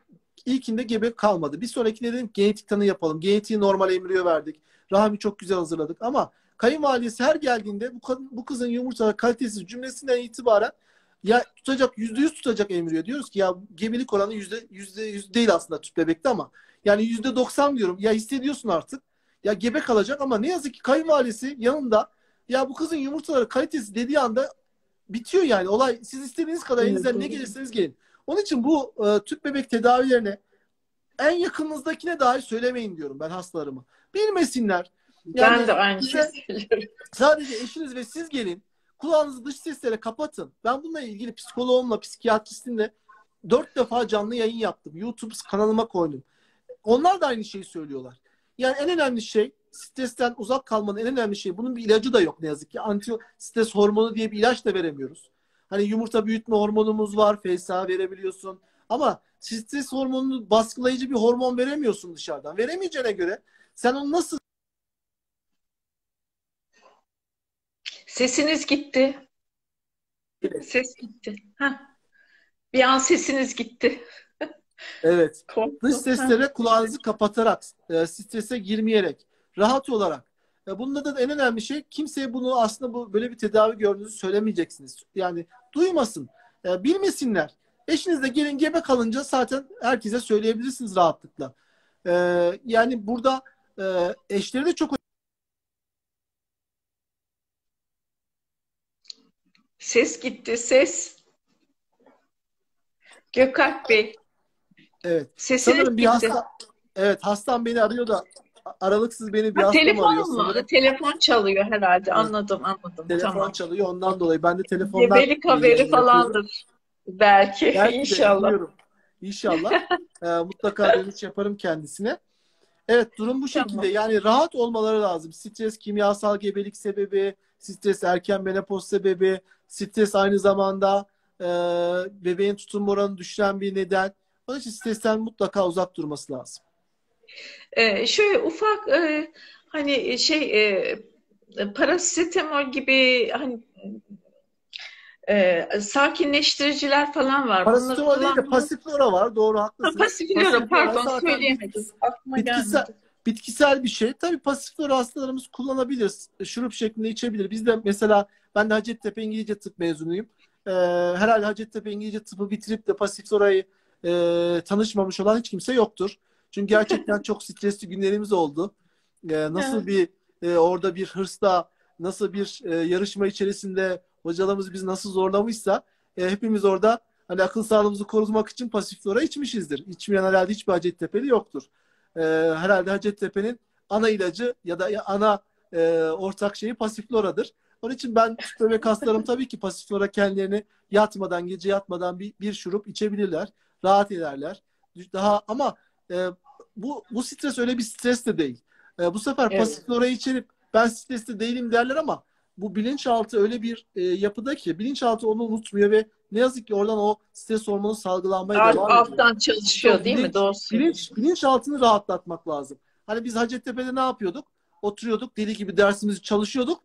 [SPEAKER 2] İlkinde gebe kalmadı. Bir sonrakinde dedim genetik tanı yapalım. Genetiği normal embriyo verdik. Rahmi çok güzel hazırladık ama kayınvalidesi her geldiğinde bu kızın yumurtaları kalitesiz cümlesinden itibaren ya tutacak, %100 tutacak embriyo. Diyoruz ki ya gebelik oranı yüzde yüz değil aslında tüp bebekte ama yani %90 diyorum. Ya hissediyorsun artık. Ya gebe kalacak ama ne yazık ki kayınvalidesi yanında ya bu kızın yumurtaları kalitesiz dediği anda bitiyor yani. Olay siz istediğiniz kadar
[SPEAKER 1] Evet,
[SPEAKER 2] elinizden ne
[SPEAKER 1] doğru.
[SPEAKER 2] gelirseniz gelin. Onun için bu tüp bebek tedavilerine en yakınınızdakine dahi söylemeyin diyorum ben hastalarıma. Bilmesinler.
[SPEAKER 1] Ben
[SPEAKER 2] Yani
[SPEAKER 1] de aynı şeyi
[SPEAKER 2] size
[SPEAKER 1] söylüyorum.
[SPEAKER 2] sadece eşiniz ve siz gelin. Kulağınızı dış seslere kapatın. Ben bununla ilgili psikoloğumla, psikiyatristimle 4 defa canlı yayın yaptım. YouTube kanalıma koydum. Onlar da aynı şeyi söylüyorlar. Yani en önemli şey stresten uzak kalmanın en önemli şeyi. Bunun bir ilacı da yok ne yazık ki. Anti stres hormonu diye bir ilaç da veremiyoruz. Hani yumurta büyütme hormonumuz var. FSH verebiliyorsun. Ama stres hormonunu baskılayıcı bir hormon veremiyorsun dışarıdan. Veremeyeceğine göre sen onu nasıl
[SPEAKER 1] Sesiniz gitti. Ses gitti. Heh, bir an sesiniz gitti.
[SPEAKER 2] evet. Dış
[SPEAKER 1] Korktum. Heh.
[SPEAKER 2] seslere kulağınızı kapatarak, strese girmeyerek, rahat olarak. Bunda da en önemli şey kimseye bunu aslında böyle bir tedavi gördüğünüzü söylemeyeceksiniz. Yani duymasın, bilmesinler. Eşiniz de gelin gebe kalınca zaten herkese söyleyebilirsiniz rahatlıkla. E, Yani burada eşleri de çok
[SPEAKER 1] Ses gitti. Ses. Gökalp Bey.
[SPEAKER 2] evet.
[SPEAKER 1] Sesiniz
[SPEAKER 2] Sanırım bir
[SPEAKER 1] gitti.
[SPEAKER 2] hasta evet hastam beni arıyor da aralıksız beni bir
[SPEAKER 1] Ha,
[SPEAKER 2] hastam arıyor
[SPEAKER 1] telefon mu?
[SPEAKER 2] sanırım.
[SPEAKER 1] Telefon çalıyor herhalde.
[SPEAKER 2] Evet,
[SPEAKER 1] Anladım, anladım.
[SPEAKER 2] telefon
[SPEAKER 1] Tamam.
[SPEAKER 2] çalıyor ondan dolayı ben de telefondan
[SPEAKER 1] Gebelik haberi
[SPEAKER 2] yayın yapıyorum.
[SPEAKER 1] falandır. Belki.
[SPEAKER 2] Belki de
[SPEAKER 1] İnşallah.
[SPEAKER 2] bilmiyorum. İnşallah. Mutlaka dönüş yaparım kendisine. Evet durum bu şekilde.
[SPEAKER 1] Tamam.
[SPEAKER 2] Yani rahat olmaları lazım. Stres kimyasal gebelik sebebi, stres erken menopoz sebebi, stres aynı zamanda e, bebeğin tutum oranını düşüren bir neden. Onun için stresten mutlaka uzak durması lazım.
[SPEAKER 1] Şöyle ufak hani parasetamol gibi hani sakinleştiriciler falan var. Bunları
[SPEAKER 2] Parasetamol değil de
[SPEAKER 1] kullanmanız.
[SPEAKER 2] pasiflora var. Doğru
[SPEAKER 1] Ha,
[SPEAKER 2] haklısınız.
[SPEAKER 1] pasiflora
[SPEAKER 2] Pasiflora
[SPEAKER 1] pardon
[SPEAKER 2] zaten
[SPEAKER 1] söyleyemedim. Aklıma
[SPEAKER 2] bitkisel
[SPEAKER 1] gelmedi.
[SPEAKER 2] bitkisel bir şey. Tabii pasiflora hastalarımız kullanabilir. Şurup şeklinde içebilir. Biz de mesela ben de Hacettepe İngilizce Tıp mezunuyum. Herhalde Hacettepe İngilizce Tıpı bitirip de pasiflorayı tanışmamış olan hiç kimse yoktur. Çünkü gerçekten çok stresli günlerimiz oldu. Nasıl
[SPEAKER 1] Evet.
[SPEAKER 2] bir orada bir hırsla nasıl bir yarışma içerisinde hocalarımız bizi nasıl zorlamışsa hepimiz orada hani akıl sağlığımızı korumak için pasiflora içmişizdir. İçmeyen herhalde hiçbir Hacettepe'li yoktur. Herhalde Hacettepe'nin ana ilacı ya da ana ortak şeyi pasifloradır. Onun için ben tüp bebek hastalarım tabii ki pasiflora kendilerini yatmadan, gece yatmadan bir şurup içebilirler. Rahat ederler. Daha ama e, bu stres öyle bir stres de değil. Bu sefer
[SPEAKER 1] Evet.
[SPEAKER 2] pasiflorayı içerip ben stresli değilim derler ama bu bilinçaltı öyle bir yapıda ki bilinçaltı onu unutmuyor ve ne yazık ki oradan o stres hormonu salgılanmaya devam ediyor.
[SPEAKER 1] Alttan
[SPEAKER 2] İşte o
[SPEAKER 1] çalışıyor değil mi? Doğru söylüyorsun.
[SPEAKER 2] bilinçaltını rahatlatmak lazım. Hani biz Hacettepe'de ne yapıyorduk? Oturuyorduk, deli gibi dersimizi çalışıyorduk.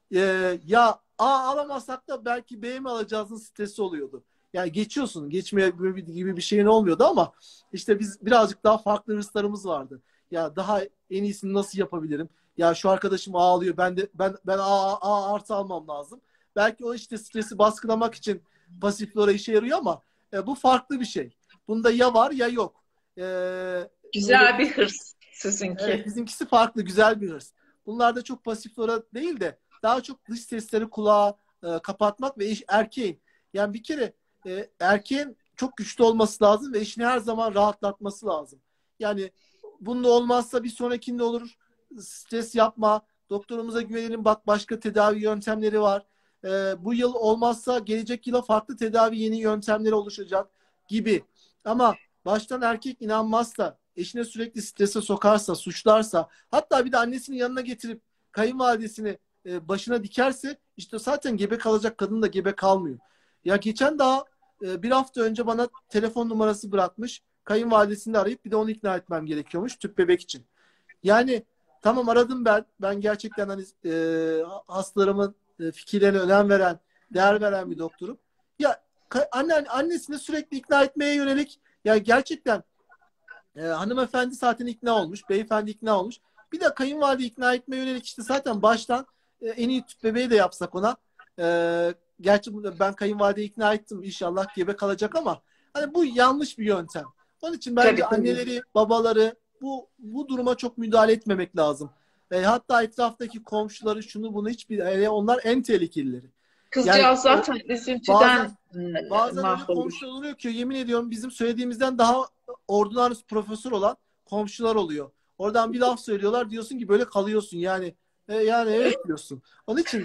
[SPEAKER 2] Ya A alamazsak da belki B mi alacağızın stresi oluyordu. Yani geçiyorsun, geçmeye gibi bir şeyin olmuyordu ama işte biz birazcık daha farklı hırslarımız vardı. Ya daha en iyisini nasıl yapabilirim? Ya şu arkadaşım ağlıyor. Ben A artı almam lazım. Belki o işte stresi baskılamak için pasiflora işe yarıyor ama bu farklı bir şey. Bunda ya var ya yok. E, Öyle
[SPEAKER 1] Güzel bir hırs
[SPEAKER 2] evet,
[SPEAKER 1] sizinki.
[SPEAKER 2] bizimkisi farklı, güzel bir hırs. Bunlarda çok pasiflora değil de daha çok dış sesleri kulağa kapatmak ve erkeğin yani bir kere erkeğin çok güçlü olması lazım ve eşini her zaman rahatlatması lazım. Yani bunda olmazsa bir sonrakinde olur. Stres yapma. Doktorumuza güvenelim. Bak başka tedavi yöntemleri var. Bu yıl olmazsa gelecek yıla farklı tedavi yeni yöntemleri oluşacak gibi. Ama baştan erkek inanmazsa, eşine sürekli strese sokarsa, suçlarsa, hatta bir de annesinin yanına getirip kayınvalidesini başına dikerse işte zaten gebe kalacak kadın da gebe kalmıyor. Ya geçen daha bir hafta önce bana telefon numarası bırakmış. Kayınvalidesini de arayıp bir de onu ikna etmem gerekiyormuş tüp bebek için. Yani tamam aradım ben. Ben gerçekten hani hastalarımın fikirlerine önem veren, değer veren bir doktorum. Ya annesini sürekli ikna etmeye yönelik ya gerçekten Hanımefendi zaten ikna olmuş. Beyefendi ikna olmuş. Bir de kayınvalide ikna etmeye yönelik işte zaten baştan en iyi tüp bebeği de yapsak ona. Gerçi ben kayınvalideyi ikna ettim. İnşallah gebe kalacak ama hani bu yanlış bir yöntem. Onun için bence
[SPEAKER 1] Tabii tabii.
[SPEAKER 2] anneleri, babaları bu duruma çok müdahale etmemek lazım. Hatta etraftaki komşuları şunu bunu onlar en tehlikelileri. Yani
[SPEAKER 1] Kızcağız zaten üzüntüden
[SPEAKER 2] bazen bazen öyle
[SPEAKER 1] mahvolur.
[SPEAKER 2] komşular oluyor ki yemin ediyorum bizim söylediğimizden daha ordinarius profesör olan komşular oluyor. Oradan bir laf söylüyorlar diyorsun ki böyle kalıyorsun yani. Yani evet diyorsun. Onun için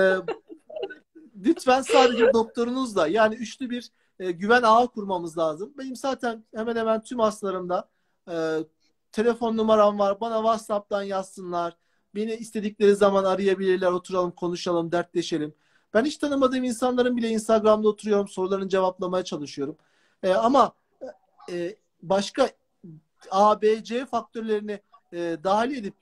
[SPEAKER 2] lütfen sadece doktorunuzla yani üçlü bir güven ağı kurmamız lazım. Benim zaten hemen hemen tüm hastalarımda e, telefon numaram var. Bana WhatsApp'tan yazsınlar. Beni istedikleri zaman arayabilirler. Oturalım, konuşalım, dertleşelim. Ben hiç tanımadığım insanların bile Instagram'da oturuyorum. Sorularını cevaplamaya çalışıyorum. Ama başka A, B, C faktörlerini dahil edip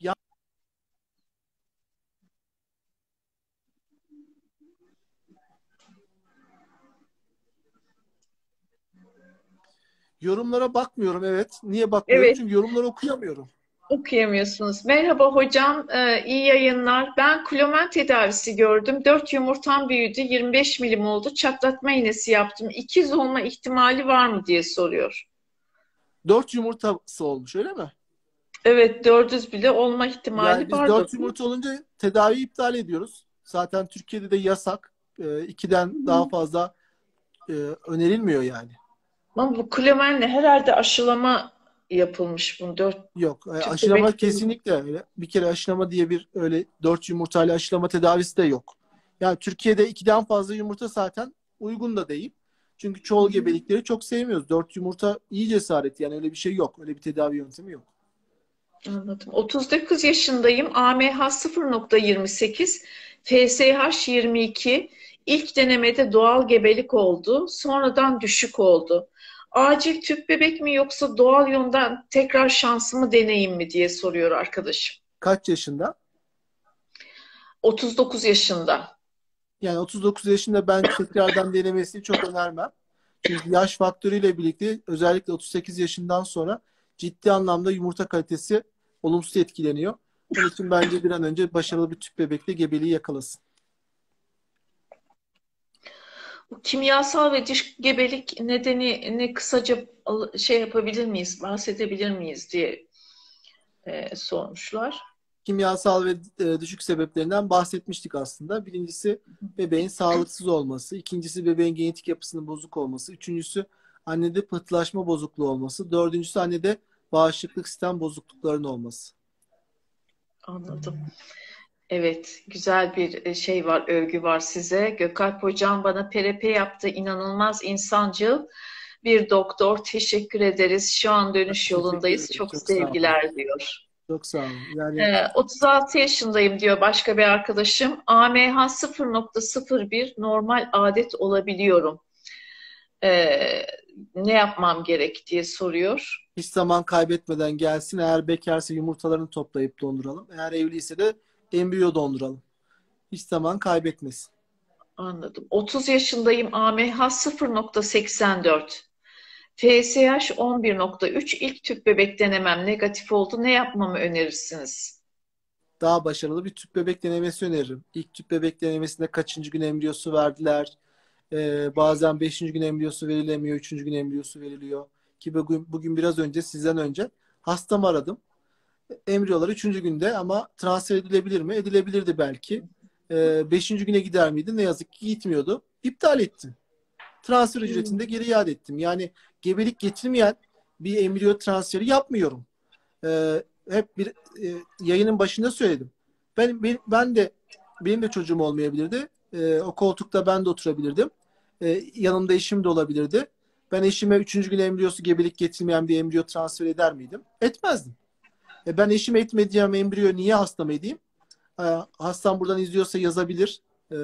[SPEAKER 2] yorumlara bakmıyorum. Evet. Niye bakmıyorum?
[SPEAKER 1] Evet,
[SPEAKER 2] Çünkü yorumları okuyamıyorum.
[SPEAKER 1] okuyamıyorsunuz. Merhaba hocam, iyi yayınlar. Ben klomen tedavisi gördüm. 4 yumurtam büyüdü, 25 milim oldu. Çatlatma iğnesi yaptım. İkiz olma ihtimali var mı diye soruyor.
[SPEAKER 2] 4 yumurtası olmuş öyle mi?
[SPEAKER 1] Evet, 400 bile olma
[SPEAKER 2] Yani
[SPEAKER 1] ihtimali
[SPEAKER 2] biz
[SPEAKER 1] var
[SPEAKER 2] 4
[SPEAKER 1] doktor.
[SPEAKER 2] yumurta olunca tedavi iptal ediyoruz. Zaten Türkiye'de de yasak. 2'den daha fazla önerilmiyor yani.
[SPEAKER 1] Ama bu klomenle herhalde aşılama yapılmış bunu. 4
[SPEAKER 2] Yok.
[SPEAKER 1] tüp
[SPEAKER 2] Aşılama
[SPEAKER 1] bebek.
[SPEAKER 2] kesinlikle öyle. Bir kere aşılama diye bir öyle 4 yumurtayla aşılama tedavisi de yok. Yani Türkiye'de 2'den fazla yumurta zaten uygun da değil. Çünkü çoğu gebelikleri çok sevmiyoruz. 4 yumurta iyi cesaret yani öyle bir şey yok. Öyle bir tedavi yöntemi yok.
[SPEAKER 1] Anladım. 39 yaşındayım. AMH 0,28, FSH 22. İlk denemede doğal gebelik oldu. Sonradan düşük oldu. Acil tüp bebek mi yoksa doğal yoldan tekrar şansımı deneyeyim mi diye soruyor arkadaşım.
[SPEAKER 2] Kaç yaşında?
[SPEAKER 1] 39 yaşında.
[SPEAKER 2] Yani 39 yaşında ben tekrardan denemesini çok önermem. Çünkü yaş faktörüyle birlikte özellikle 38 yaşından sonra ciddi anlamda yumurta kalitesi olumsuz etkileniyor. Onun için bence bir an önce başarılı bir tüp bebekle gebeliği yakalasın.
[SPEAKER 1] Bu kimyasal ve dış gebelik nedenini kısaca şey yapabilir miyiz, bahsedebilir miyiz diye sormuşlar.
[SPEAKER 2] Kimyasal ve düşük sebeplerinden bahsetmiştik aslında. Birincisi bebeğin sağlıksız olması. İkincisi bebeğin genetik yapısının bozuk olması. Üçüncüsü annede pıhtılaşma bozukluğu olması. Dördüncüsü annede bağışıklık sistem bozukluklarının olması.
[SPEAKER 1] Anladım. Evet, güzel bir şey var, övgü var size. Gökalp Hocam bana PRP yaptı, inanılmaz insancıl bir doktor. Teşekkür ederiz. Şu an dönüş
[SPEAKER 2] Teşekkür
[SPEAKER 1] yolundayız.
[SPEAKER 2] ederim.
[SPEAKER 1] Çok
[SPEAKER 2] Çok sağ olun.
[SPEAKER 1] sevgiler diyor.
[SPEAKER 2] Çok sağ olun. Yani
[SPEAKER 1] 36 yaşındayım diyor başka bir arkadaşım. AMH 0,01 normal adet olabiliyorum. Ee, Ne yapmam gerek diye soruyor.
[SPEAKER 2] hiç zaman kaybetmeden gelsin. Eğer bekarsa yumurtalarını toplayıp donduralım. Eğer evliyse de embriyo donduralım. Hiç zaman kaybetmesin.
[SPEAKER 1] Anladım. 30 yaşındayım. AMH 0,84. FSH 11,3. İlk tüp bebek denemem negatif oldu. Ne yapmamı önerirsiniz?
[SPEAKER 2] Daha başarılı bir tüp bebek denemesi öneririm. İlk tüp bebek denemesinde kaçıncı gün embriyosu verdiler. Bazen beşinci gün embriyosu verilemiyor. Üçüncü gün embriyosu veriliyor. Ki bugün biraz önce sizden önce hastamı aradım. Embriyolar üçüncü günde ama transfer edilebilir mi? Edilebilirdi belki. Beşinci güne gider miydi? Ne yazık ki gitmiyordu. İptal ettim. Transfer ücretini de
[SPEAKER 1] Hmm.
[SPEAKER 2] geri iade ettim. Yani gebelik getirmeyen bir embriyo transferi yapmıyorum. Hep bir yayının başında söyledim. Ben de benim de çocuğum olmayabilirdi. O koltukta ben de oturabilirdim. Yanımda eşim de olabilirdi. Ben eşime üçüncü gün embriyosu gebelik getirmeyen bir embriyo transfer eder miydim? Etmezdim. Ben eşime etmeyeceğim embriyo niye hastama edeyim? Hastam buradan izliyorsa yazabilir.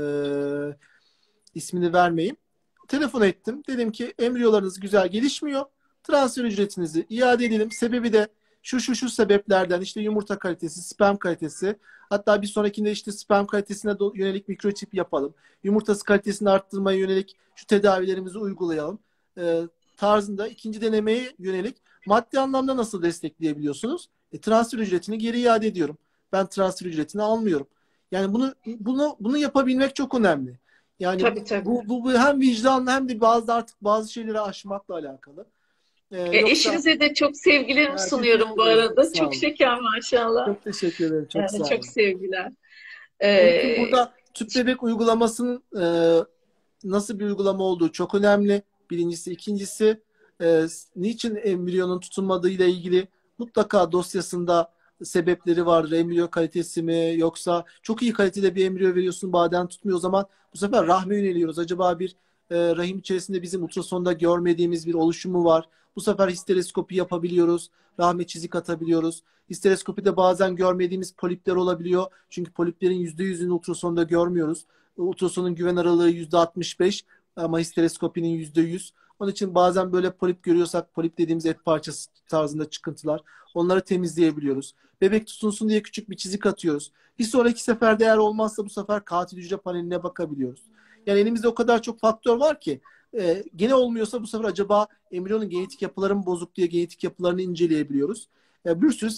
[SPEAKER 2] İsmini vermeyeyim. Telefon ettim. Dedim ki embriyolarınız güzel gelişmiyor. Transfer ücretinizi iade edelim. Sebebi de şu sebeplerden işte yumurta kalitesi, sperm kalitesi. Hatta bir sonrakinde işte sperm kalitesine yönelik mikroçip yapalım. Yumurtası kalitesini arttırmaya yönelik şu tedavilerimizi uygulayalım. tarzında ikinci denemeye yönelik maddi anlamda nasıl destekleyebiliyorsunuz? Transfer ücretini geri iade ediyorum. Ben transfer ücretini almıyorum. Yani bunu yapabilmek çok önemli. Yani
[SPEAKER 1] Tabii tabii.
[SPEAKER 2] bu hem vicdanla hem de bazı şeyleri aşmakla alakalı. Yoksa
[SPEAKER 1] Eşinize de çok sevgilerimi sunuyorum
[SPEAKER 2] teşekkür
[SPEAKER 1] bu
[SPEAKER 2] ederim. Çok
[SPEAKER 1] arada.
[SPEAKER 2] sağ
[SPEAKER 1] Çok
[SPEAKER 2] olun.
[SPEAKER 1] şeker maşallah.
[SPEAKER 2] Çok teşekkür ederim. Çok sağ
[SPEAKER 1] Çok
[SPEAKER 2] olun.
[SPEAKER 1] sevgiler.
[SPEAKER 2] Onun için
[SPEAKER 1] Ee,
[SPEAKER 2] burada tüp bebek uygulamasının nasıl bir uygulama olduğu çok önemli. Birincisi. İkincisi, niçin embriyonun tutunmadığı ile ilgili mutlaka dosyasında sebepleri vardır. Embriyo kalitesi mi, yoksa çok iyi kalitede bir embriyo veriyorsun, baden tutmuyor, o zaman bu sefer rahme yöneliyoruz. Acaba bir rahim içerisinde bizim ultrasonda görmediğimiz bir oluşumu var. Bu sefer histeroskopi yapabiliyoruz. Rahme çizik atabiliyoruz. Histeroskopide bazen görmediğimiz polipler olabiliyor. Çünkü poliplerin %100'ünü ultrasonda görmüyoruz. Ultrasonun güven aralığı %65 ama histeroskopinin %100. Onun için bazen böyle polip görüyorsak, polip dediğimiz et parçası tarzında çıkıntılar, onları temizleyebiliyoruz. Bebek tutunsun diye küçük bir çizik atıyoruz. Bir sonraki seferde eğer olmazsa bu sefer katil hücre paneline bakabiliyoruz. Yani elimizde o kadar çok faktör var ki gene olmuyorsa bu sefer acaba embriyonun genetik yapıları mı bozuk diye genetik yapılarını inceleyebiliyoruz. Bir sürü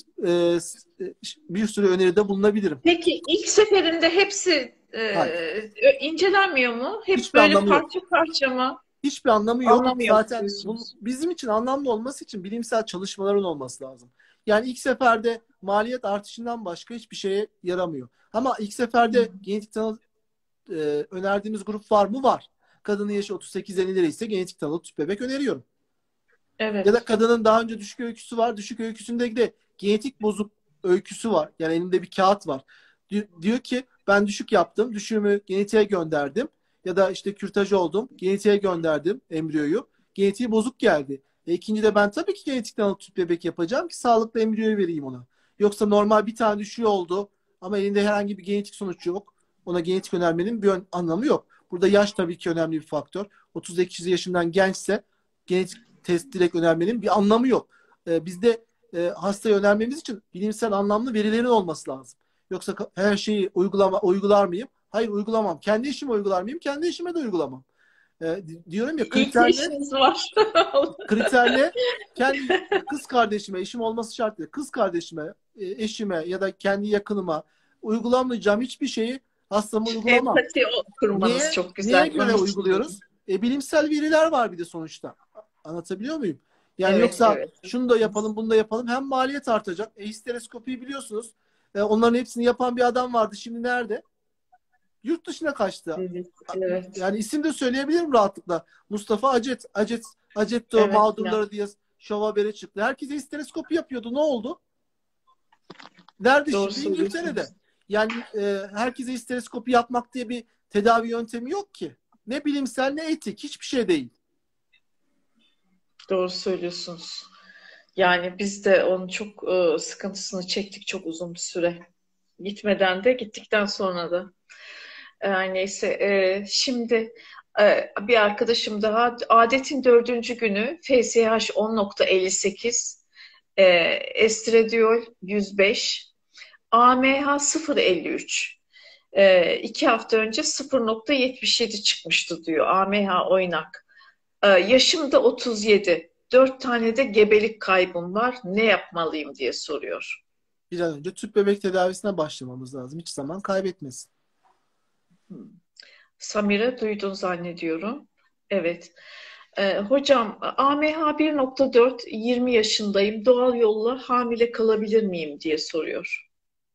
[SPEAKER 2] bir sürü öneride bulunabilirim.
[SPEAKER 1] peki ilk seferinde hepsi
[SPEAKER 2] Hayır.
[SPEAKER 1] incelenmiyor mu? Hep
[SPEAKER 2] Hiçbir
[SPEAKER 1] böyle
[SPEAKER 2] anlamı yok.
[SPEAKER 1] parça parça mı?
[SPEAKER 2] Hiçbir anlamı yok.
[SPEAKER 1] Anlamı yok
[SPEAKER 2] Zaten
[SPEAKER 1] diyorsunuz.
[SPEAKER 2] bizim için anlamlı olması için bilimsel çalışmaların olması lazım. Yani ilk seferde maliyet artışından başka hiçbir şeye yaramıyor. Ama ilk seferde genetik tanı önerdiğimiz grup var mı? Var. Kadının yaşı 38-50 ise genetik tanılı tüp bebek öneriyorum. Ya da
[SPEAKER 1] Evet.
[SPEAKER 2] kadının daha önce düşük öyküsü var. Düşük öyküsünde de genetik bozuk öyküsü var. Yani elimde bir kağıt var. Diyor ki ben düşük yaptım. Düşüğümü genetiğe gönderdim. Ya da işte kürtaj oldum. Genetiğe gönderdim embriyoyu. Genetiği bozuk geldi. İkinci de ben tabii ki genetikten alıp tüp bebek yapacağım ki sağlıklı embriyoyu vereyim ona. Yoksa normal bir tane düşüğü oldu ama elinde herhangi bir genetik sonuç yok. Ona genetik önermenin bir anlamı yok. Burada yaş tabii ki önemli bir faktör. 32 yaşından gençse genetik test direkt önermenin bir anlamı yok. Bizde hastaya önermemiz için bilimsel anlamlı verilerin olması lazım. Yoksa her şeyi uygular mıyım? Hayır, uygulamam. Kendi işime uygular mıyım? Kendi işime de uygulamam. Diyorum ya,
[SPEAKER 1] İyi ki eşiniz var.
[SPEAKER 2] kriterle kendi kız kardeşime, eşim olması şart değil. Kız kardeşime, eşime ya da kendi yakınıma uygulamayacağım hiçbir şeyi hastama uygulamam.
[SPEAKER 1] Empati kurmanız
[SPEAKER 2] Niye?
[SPEAKER 1] çok
[SPEAKER 2] Neye
[SPEAKER 1] güzel.
[SPEAKER 2] göre
[SPEAKER 1] Onun için
[SPEAKER 2] uyguluyoruz?
[SPEAKER 1] dedim.
[SPEAKER 2] Bilimsel veriler var bir de sonuçta. Anlatabiliyor muyum? Yani
[SPEAKER 1] Evet,
[SPEAKER 2] yoksa
[SPEAKER 1] evet.
[SPEAKER 2] şunu da yapalım, bunu da yapalım. Hem maliyet artacak. Histeroskopiyi biliyorsunuz. Onların hepsini yapan bir adam vardı. Şimdi nerede? Yurt dışına kaçtı.
[SPEAKER 1] Evet, evet.
[SPEAKER 2] Yani isim de söyleyebilirim rahatlıkla. Mustafa Acetto
[SPEAKER 1] Evet ya.
[SPEAKER 2] mağdurları diye şov haberi çıktı. Herkese histeroskopi yapıyordu. Ne oldu? Nerede
[SPEAKER 1] Doğru
[SPEAKER 2] şimdi? İngiltere'de.
[SPEAKER 1] söylüyorsunuz.
[SPEAKER 2] Yani herkese histeroskopi yapmak diye bir tedavi yöntemi yok ki. Ne bilimsel ne etik. Hiçbir şey değil.
[SPEAKER 1] Doğru söylüyorsunuz. Yani biz de onun çok sıkıntısını çektik çok uzun bir süre. Gitmeden de gittikten sonra da. Neyse. Şimdi bir arkadaşım daha adetin dördüncü günü FSH 10,58, estradiol 105, AMH 0,53. 2 hafta önce 0,77 çıkmıştı diyor. AMH oynak. Yaşım da 37. 4 tane de gebelik kaybım var. Ne yapmalıyım diye soruyor.
[SPEAKER 2] Bir an önce tüp bebek tedavisine başlamamız lazım. Hiç zaman kaybetmesin.
[SPEAKER 1] Hmm. Samira duydun zannediyorum. Evet. Hocam AMH 1,4, 20 yaşındayım. Doğal yolla hamile kalabilir miyim diye soruyor.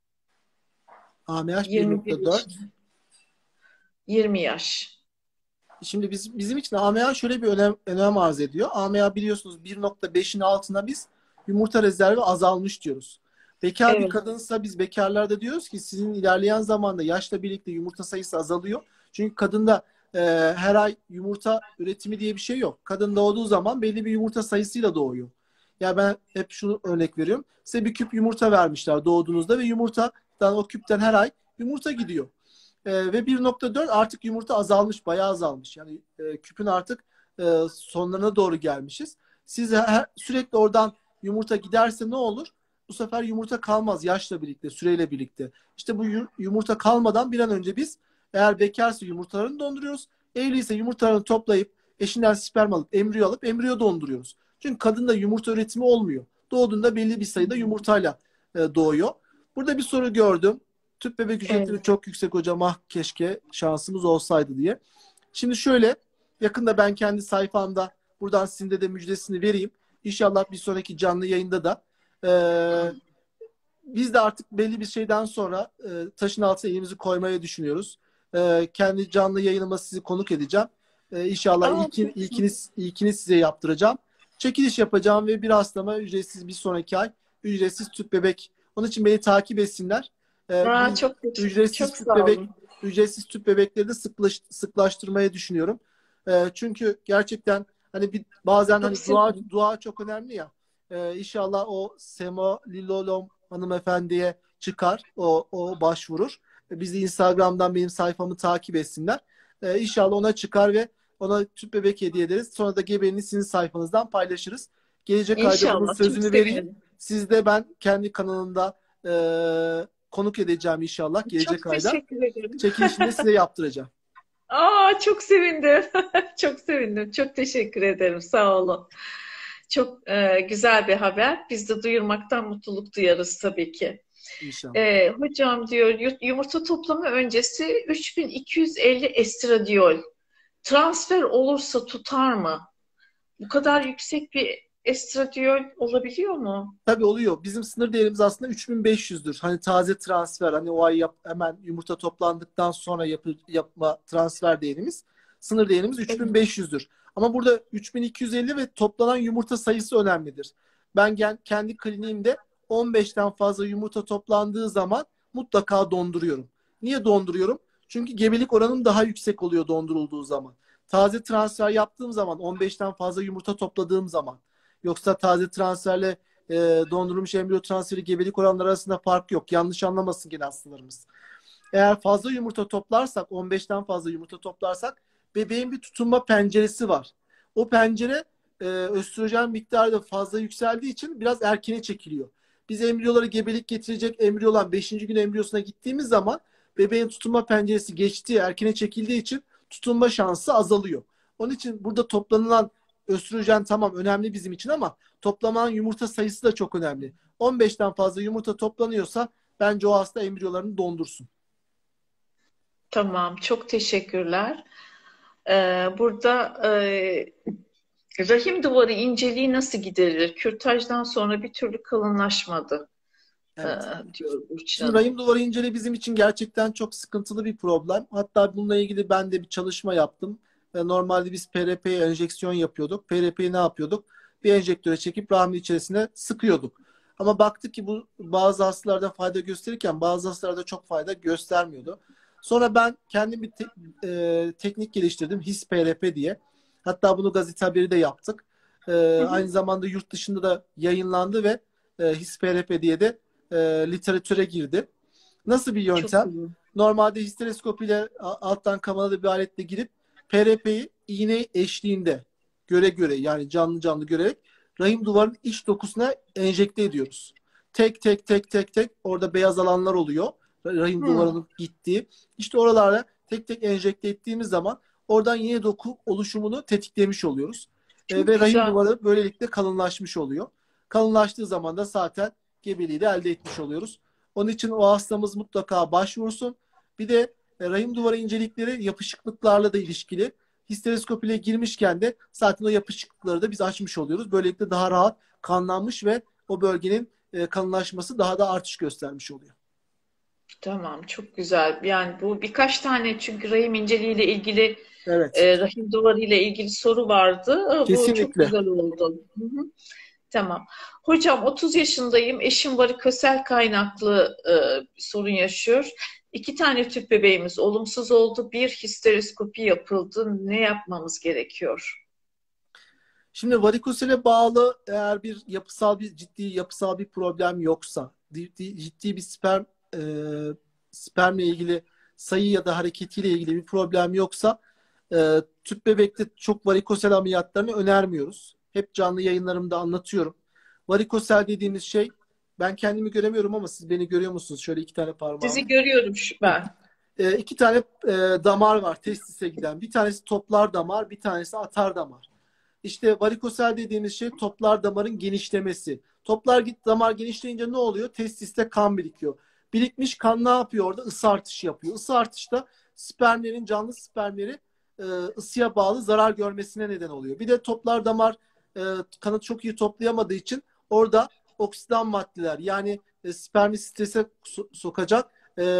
[SPEAKER 2] AMH
[SPEAKER 1] 21
[SPEAKER 2] 1.4.
[SPEAKER 1] yaşında. 20 yaş.
[SPEAKER 2] Şimdi bizim için AMH şöyle bir önem arz ediyor. AMH biliyorsunuz 1.5'in altına biz yumurta rezervi azalmış diyoruz. Bekar bir
[SPEAKER 1] Evet,
[SPEAKER 2] kadınsa biz bekarlarda diyoruz ki sizin ilerleyen zamanda yaşla birlikte yumurta sayısı azalıyor. Çünkü kadında her ay yumurta üretimi diye bir şey yok. Kadın doğduğu zaman belli bir yumurta sayısıyla doğuyor. Ya ben hep şunu örnek veriyorum. Size bir küp yumurta vermişler doğduğunuzda ve yumurtadan o küpten her ay yumurta gidiyor. Ve 1.4 artık yumurta azalmış, bayağı azalmış. Yani küpün artık sonlarına doğru gelmişiz. Siz sürekli oradan yumurta giderse ne olur? Bu sefer yumurta kalmaz yaşla birlikte, süreyle birlikte. İşte bu yumurta kalmadan bir an önce biz eğer bekarsa yumurtalarını donduruyoruz. Evliyse yumurtalarını toplayıp eşinden sperm alıp embriyo donduruyoruz. Çünkü kadında yumurta üretimi olmuyor. Doğduğunda belli bir sayıda yumurtayla doğuyor. Burada bir soru gördüm. Tüp bebek ücretleri
[SPEAKER 1] Evet.
[SPEAKER 2] çok yüksek hocam. Ah keşke şansımız olsaydı diye. Şimdi şöyle, yakında ben kendi sayfamda buradan sizin de müjdesini vereyim. İnşallah bir sonraki canlı yayında da biz de artık belli bir şeyden sonra taşın altına elimizi koymaya düşünüyoruz. Kendi canlı yayınıma sizi konuk edeceğim. İnşallah
[SPEAKER 1] Aa,
[SPEAKER 2] ilkini size yaptıracağım. Çekiliş yapacağım ve bir hastama ücretsiz, bir sonraki ay ücretsiz tüp bebek. Onun için beni takip etsinler. Biz
[SPEAKER 1] çok
[SPEAKER 2] ücretsiz
[SPEAKER 1] çok
[SPEAKER 2] tüp
[SPEAKER 1] sağ
[SPEAKER 2] bebek
[SPEAKER 1] olun.
[SPEAKER 2] ücretsiz tüp bebekleri de sıklaştırmayı düşünüyorum. Çünkü gerçekten hani bazen
[SPEAKER 1] Çok
[SPEAKER 2] hani
[SPEAKER 1] sevindim.
[SPEAKER 2] dua çok önemli ya. İnşallah o Semo Lilolom hanımefendiye çıkar. O başvurur. Bizi Instagram'dan benim sayfamı takip etsinler. İnşallah ona çıkar ve ona tüp bebek hediye ederiz. Sonra da gebeliğini sizin sayfanızdan paylaşırız. Gelecek ayda bunun
[SPEAKER 1] İnşallah. Çok
[SPEAKER 2] sözünü vereyim.
[SPEAKER 1] sevinirim.
[SPEAKER 2] Siz de ben kendi kanalımda konuk edeceğim inşallah gelecek
[SPEAKER 1] Çok
[SPEAKER 2] ayda.
[SPEAKER 1] teşekkür ederim.
[SPEAKER 2] Çekilişini de size yaptıracağım.
[SPEAKER 1] Çok sevindim. Çok sevindim. Çok teşekkür ederim. Sağ olun. Çok güzel bir haber. Biz de duyurmaktan mutluluk duyarız tabii ki.
[SPEAKER 2] İnşallah.
[SPEAKER 1] Hocam diyor yumurta toplamı öncesi 3250 estradiol. Transfer olursa tutar mı? Bu kadar yüksek bir estradiol olabiliyor mu?
[SPEAKER 2] Tabii oluyor. Bizim sınır değerimiz aslında 3500'dür. Hani taze transfer, hani o ay hemen yumurta toplandıktan sonra yapma transfer değerimiz. Sınır değerimiz
[SPEAKER 1] Evet.
[SPEAKER 2] 3500'dür. Ama burada 3250 ve toplanan yumurta sayısı önemlidir. Ben kendi kliniğimde 15'ten fazla yumurta toplandığı zaman mutlaka donduruyorum. Niye donduruyorum? Çünkü gebelik oranım daha yüksek oluyor dondurulduğu zaman. Taze transfer yaptığım zaman 15'ten fazla yumurta topladığım zaman, yoksa taze transferle e, dondurulmuş embriyo transferi gebelik oranları arasında fark yok. Yanlış anlamasın gene hastalarımız. Eğer fazla yumurta toplarsak, 15'ten fazla yumurta toplarsak bebeğin bir tutunma penceresi var. O pencere östrojen miktarı da fazla yükseldiği için biraz erkene çekiliyor. Biz embriyoları gebelik getirecek embriyolar 5. gün embriyosuna gittiğimiz zaman bebeğin tutunma penceresi geçtiği, erkene çekildiği için tutunma şansı azalıyor. Onun için burada toplanılan östrojen tamam önemli bizim için ama toplanan yumurta sayısı da çok önemli. 15'ten fazla yumurta toplanıyorsa bence o hasta embriyolarını dondursun.
[SPEAKER 1] Tamam, çok teşekkürler. Burada rahim duvarı inceliği nasıl giderilir? Kürtajdan sonra bir türlü kalınlaşmadı, e,
[SPEAKER 2] Evet.
[SPEAKER 1] diyor Burçin
[SPEAKER 2] Şimdi
[SPEAKER 1] Hanım.
[SPEAKER 2] rahim duvarı inceliği bizim için gerçekten çok sıkıntılı bir problem. Hatta bununla ilgili ben de bir çalışma yaptım. Normalde biz PRP'ye enjeksiyon yapıyorduk. PRP'yi ne yapıyorduk? Bir enjektöre çekip rahmin içerisine sıkıyorduk. Ama baktık ki bu bazı hastalarda fayda gösterirken bazı hastalarda çok fayda göstermiyordu. Sonra ben kendim bir teknik geliştirdim. HIS PRP diye. Hatta bunu gazete haberi de yaptık.
[SPEAKER 1] Hı hı.
[SPEAKER 2] Aynı zamanda yurt dışında da yayınlandı ve HIS PRP diye de literatüre girdi. Nasıl bir
[SPEAKER 1] Çok
[SPEAKER 2] yöntem?
[SPEAKER 1] iyi.
[SPEAKER 2] Normalde histeroskop ile alttan kameralı bir aletle girip PRP'yi iğne eşliğinde göre yani canlı canlı görerek rahim duvarının iç dokusuna enjekte ediyoruz. Tek tek tek tek tek orada beyaz alanlar oluyor. Rahim
[SPEAKER 1] Hı,
[SPEAKER 2] duvarının gittiği. İşte oralara tek tek enjekte ettiğimiz zaman oradan yeni doku oluşumunu tetiklemiş oluyoruz.
[SPEAKER 1] çok
[SPEAKER 2] Ve rahim
[SPEAKER 1] güzel.
[SPEAKER 2] duvarı böylelikle kalınlaşmış oluyor. Kalınlaştığı zaman da zaten gebeliği de elde etmiş oluyoruz. Onun için o hastamız mutlaka başvursun. Bir de rahim duvarı incelikleri yapışıklıklarla da ilişkili. Histeroskop ile girmişken de zaten o yapışıklıkları da biz açmış oluyoruz. Böylelikle daha rahat kanlanmış ve o bölgenin kalınlaşması daha da artış göstermiş oluyor.
[SPEAKER 1] Tamam, çok güzel. Yani bu birkaç tane çünkü rahim inceliğiyle ilgili,
[SPEAKER 2] Evet.
[SPEAKER 1] rahim duvarı ile ilgili soru vardı. Bu çok
[SPEAKER 2] Kesinlikle.
[SPEAKER 1] güzel oldu. Hı hı. Tamam. Hocam 30 yaşındayım. Eşim varikosel kaynaklı sorun yaşıyor. 2 tane tüp bebeğimiz olumsuz oldu. Bir histeroskopi yapıldı. Ne yapmamız gerekiyor?
[SPEAKER 2] Şimdi varikosele bağlı eğer ciddi yapısal bir problem yoksa, ciddi bir e, spermle ilgili sayı ya da hareketiyle ilgili bir problem yoksa tüp bebekte çok varikosel ameliyatlarını önermiyoruz. Hep canlı yayınlarımda anlatıyorum. Varikosel dediğimiz şey, ben kendimi göremiyorum ama siz beni görüyor musunuz? Şöyle iki tane
[SPEAKER 1] Sizi
[SPEAKER 2] parmağımı.
[SPEAKER 1] görüyorum ben.
[SPEAKER 2] iki tane damar var testis'e giden. Bir tanesi toplar damar, bir tanesi atar damar. İşte varikosel dediğimiz şey toplar damarın genişlemesi. Toplar damar genişleyince ne oluyor? Testiste kan birikiyor. Birikmiş kan ne yapıyor orada? Isı artışı yapıyor. Isı artışta spermlerin, canlı spermleri ısıya bağlı zarar görmesine neden oluyor. Bir de toplar damar kanı çok iyi toplayamadığı için orada oksidan maddeler, yani spermi strese sokacak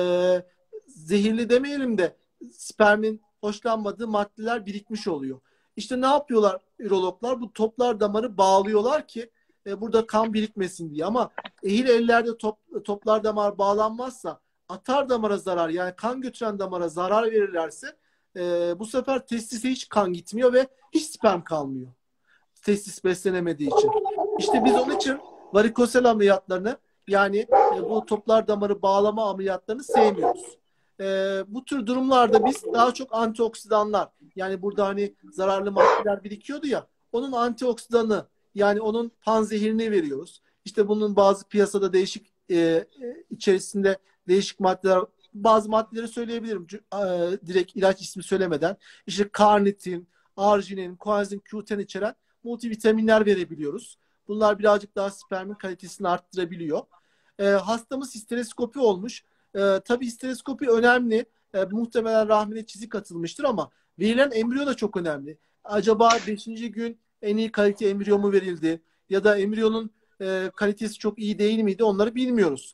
[SPEAKER 2] zehirli demeyelim de spermin hoşlanmadığı maddeler birikmiş oluyor. İşte ne yapıyorlar ürologlar? Bu toplar damarı bağlıyorlar ki burada kan birikmesin diye. Ama ehil ellerde toplar damar bağlanmazsa atar damara zarar, yani kan götüren damara zarar verirlerse bu sefer testise hiç kan gitmiyor ve hiç sperm kalmıyor. Testis beslenemediği için. İşte biz onun için varikosel ameliyatlarını, yani bu toplar damarı bağlama ameliyatlarını sevmiyoruz. Bu tür durumlarda biz daha çok antioksidanlar, yani burada hani zararlı maddeler birikiyordu ya, onun antioksidanı, yani onun panzehirini veriyoruz. İşte bunun bazı piyasada değişik içerisinde değişik maddeler, bazı maddeleri söyleyebilirim direkt ilaç ismi söylemeden. İşte karnitin, arginin, koenzim Q10 içeren multivitaminler verebiliyoruz. Bunlar birazcık daha spermin kalitesini arttırabiliyor. Hastamız histeroskopi olmuş. Tabii histeroskopi önemli. Muhtemelen rahmine çizik atılmıştır ama verilen embriyo da çok önemli. Acaba 5. gün en iyi kalite embriyo mu verildi? Ya da embriyonun kalitesi çok iyi değil miydi? Onları bilmiyoruz.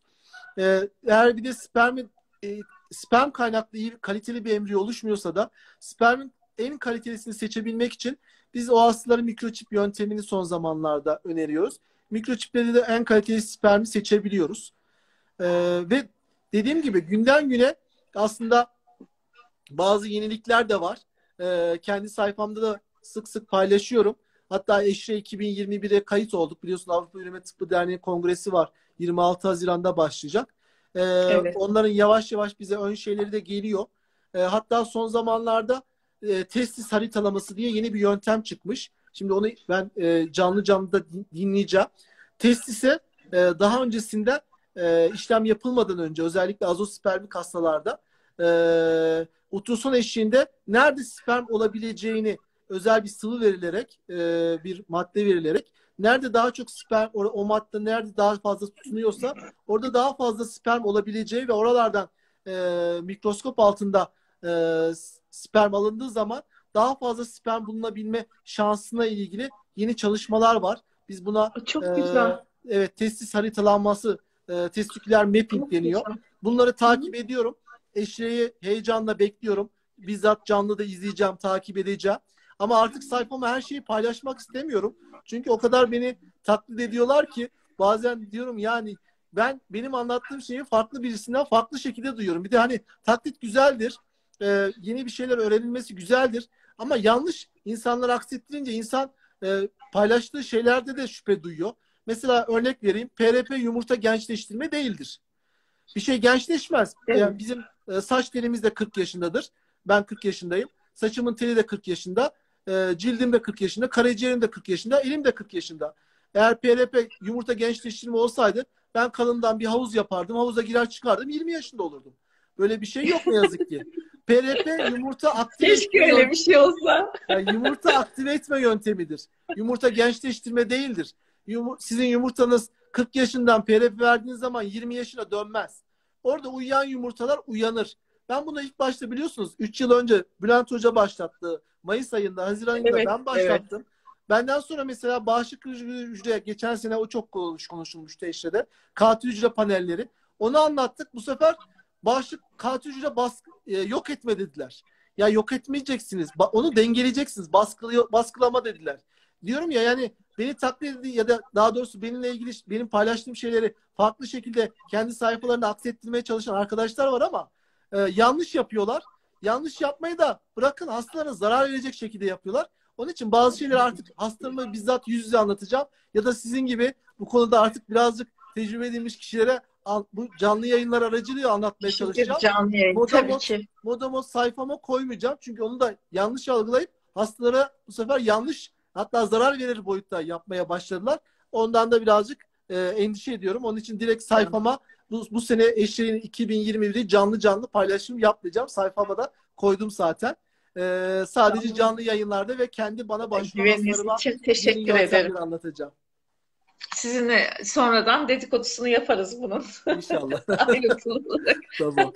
[SPEAKER 2] Eğer bir de sperm kaynaklı iyi kaliteli bir embriyo oluşmuyorsa da spermin en kalitelisini seçebilmek için biz o hastalara mikroçip yöntemini son zamanlarda öneriyoruz. Mikroçipleri de en kaliteli spermi seçebiliyoruz. Ve dediğim gibi günden güne aslında bazı yenilikler de var. Kendi sayfamda da sık sık paylaşıyorum. Hatta EŞRE 2021'e kayıt olduk. Biliyorsun Avrupa Üreme Tıbbı Derneği Kongresi var. 26 Haziran'da başlayacak.
[SPEAKER 1] Evet.
[SPEAKER 2] Onların yavaş yavaş bize ön şeyleri de geliyor. Hatta son zamanlarda testis haritalaması diye yeni bir yöntem çıkmış. Şimdi onu ben canlı da dinleyeceğim. Testise daha öncesinde işlem yapılmadan önce özellikle azospermik hastalarda ultrason eşliğinde nerede sperm olabileceğini özel bir sıvı verilerek, bir madde verilerek, nerede daha çok sperm, o madde nerede daha fazla tutunuyorsa orada daha fazla sperm olabileceği ve oralardan mikroskop altında sperm alındığı zaman daha fazla sperm bulunabilme şansına ilgili yeni çalışmalar var. Biz buna
[SPEAKER 1] Çok güzel.
[SPEAKER 2] evet, testis haritalanması, testiküler mapping
[SPEAKER 1] Çok
[SPEAKER 2] deniyor.
[SPEAKER 1] güzel.
[SPEAKER 2] Bunları
[SPEAKER 1] Hı hı.
[SPEAKER 2] takip ediyorum. Eşreyi heyecanla bekliyorum. Bizzat canlı da izleyeceğim, takip edeceğim. Ama artık sayfama her şeyi paylaşmak istemiyorum. Çünkü o kadar beni taklit ediyorlar ki bazen diyorum yani benim anlattığım şeyi farklı birisinden farklı şekilde duyuyorum. Bir de hani taklit güzeldir. Yeni bir şeyler öğrenilmesi güzeldir. Ama yanlış insanlar aksettirince insan paylaştığı şeylerde de şüphe duyuyor. Mesela örnek vereyim. PRP yumurta gençleştirme değildir. Bir şey gençleşmez.
[SPEAKER 1] Evet.
[SPEAKER 2] Yani bizim saç telimiz de 40 yaşındadır. Ben 40 yaşındayım. Saçımın teli de 40 yaşında. Cildim de 40 yaşında. Karaciğerim de 40 yaşında. Elim de 40 yaşında. Eğer PRP yumurta gençleştirme olsaydı ben kalından bir havuz yapardım. Havuza girer çıkardım. 20 yaşında olurdum. Böyle bir şey yok ne yazık ki. PRP yumurta aktive
[SPEAKER 1] Keşke
[SPEAKER 2] etme
[SPEAKER 1] öyle bir şey olsa.
[SPEAKER 2] yani yumurta aktive etme yöntemidir. Yumurta gençleştirme değildir. Sizin yumurtanız 40 yaşından PRP verdiğiniz zaman 20 yaşına dönmez. Orada uyuyan yumurtalar uyanır. Ben bunu ilk başta biliyorsunuz 3 yıl önce Bülent Hoca başlattı. Mayıs ayında, Haziran ayında
[SPEAKER 1] Evet,
[SPEAKER 2] ben
[SPEAKER 1] evet.
[SPEAKER 2] başlattım. Benden sonra mesela bağışıklık hücre, geçen sene o çok konuşulmuştu eşrede. Katil hücre panelleri. Onu anlattık. Bu sefer bağışıklık katil hücre yok etme dediler. Ya yok etmeyeceksiniz. Onu dengeleyeceksiniz. Baskılama dediler. Diyorum ya, yani beni taklit edin ya da daha doğrusu benimle ilgili benim paylaştığım şeyleri farklı şekilde kendi sayfalarına aksettirmeye çalışan arkadaşlar var ama yanlış yapıyorlar. Yanlış yapmayı da bırakın, hastalarına zarar verecek şekilde yapıyorlar. Onun için bazı şeyleri artık hastalarıma bizzat yüz yüze anlatacağım. Ya da sizin gibi bu konuda artık birazcık tecrübe edilmiş kişilere bu canlı yayınlar aracılığıyla anlatmaya
[SPEAKER 1] Teşekkür
[SPEAKER 2] çalışacağım.
[SPEAKER 1] canlı yayın. Tabii ki.
[SPEAKER 2] Modamos sayfama koymayacağım. Çünkü onu da yanlış algılayıp hastalara bu sefer yanlış, hatta zarar verir boyutta yapmaya başladılar. Ondan da birazcık endişe ediyorum. Onun için direkt sayfama Bu sene Eşeğin 2021'de canlı canlı paylaşım yapmayacağım. Sayfama da koydum zaten. Sadece
[SPEAKER 1] Tamam.
[SPEAKER 2] canlı yayınlarda ve kendi bana başvuran
[SPEAKER 1] Güveniniz
[SPEAKER 2] hastalarıma
[SPEAKER 1] için
[SPEAKER 2] yeni
[SPEAKER 1] teşekkür ederim.
[SPEAKER 2] yöntemleri anlatacağım.
[SPEAKER 1] Sizinle sonradan dedikodusunu yaparız bunun.
[SPEAKER 2] İnşallah.
[SPEAKER 1] Ayrıntılı olarak.
[SPEAKER 2] Tamam.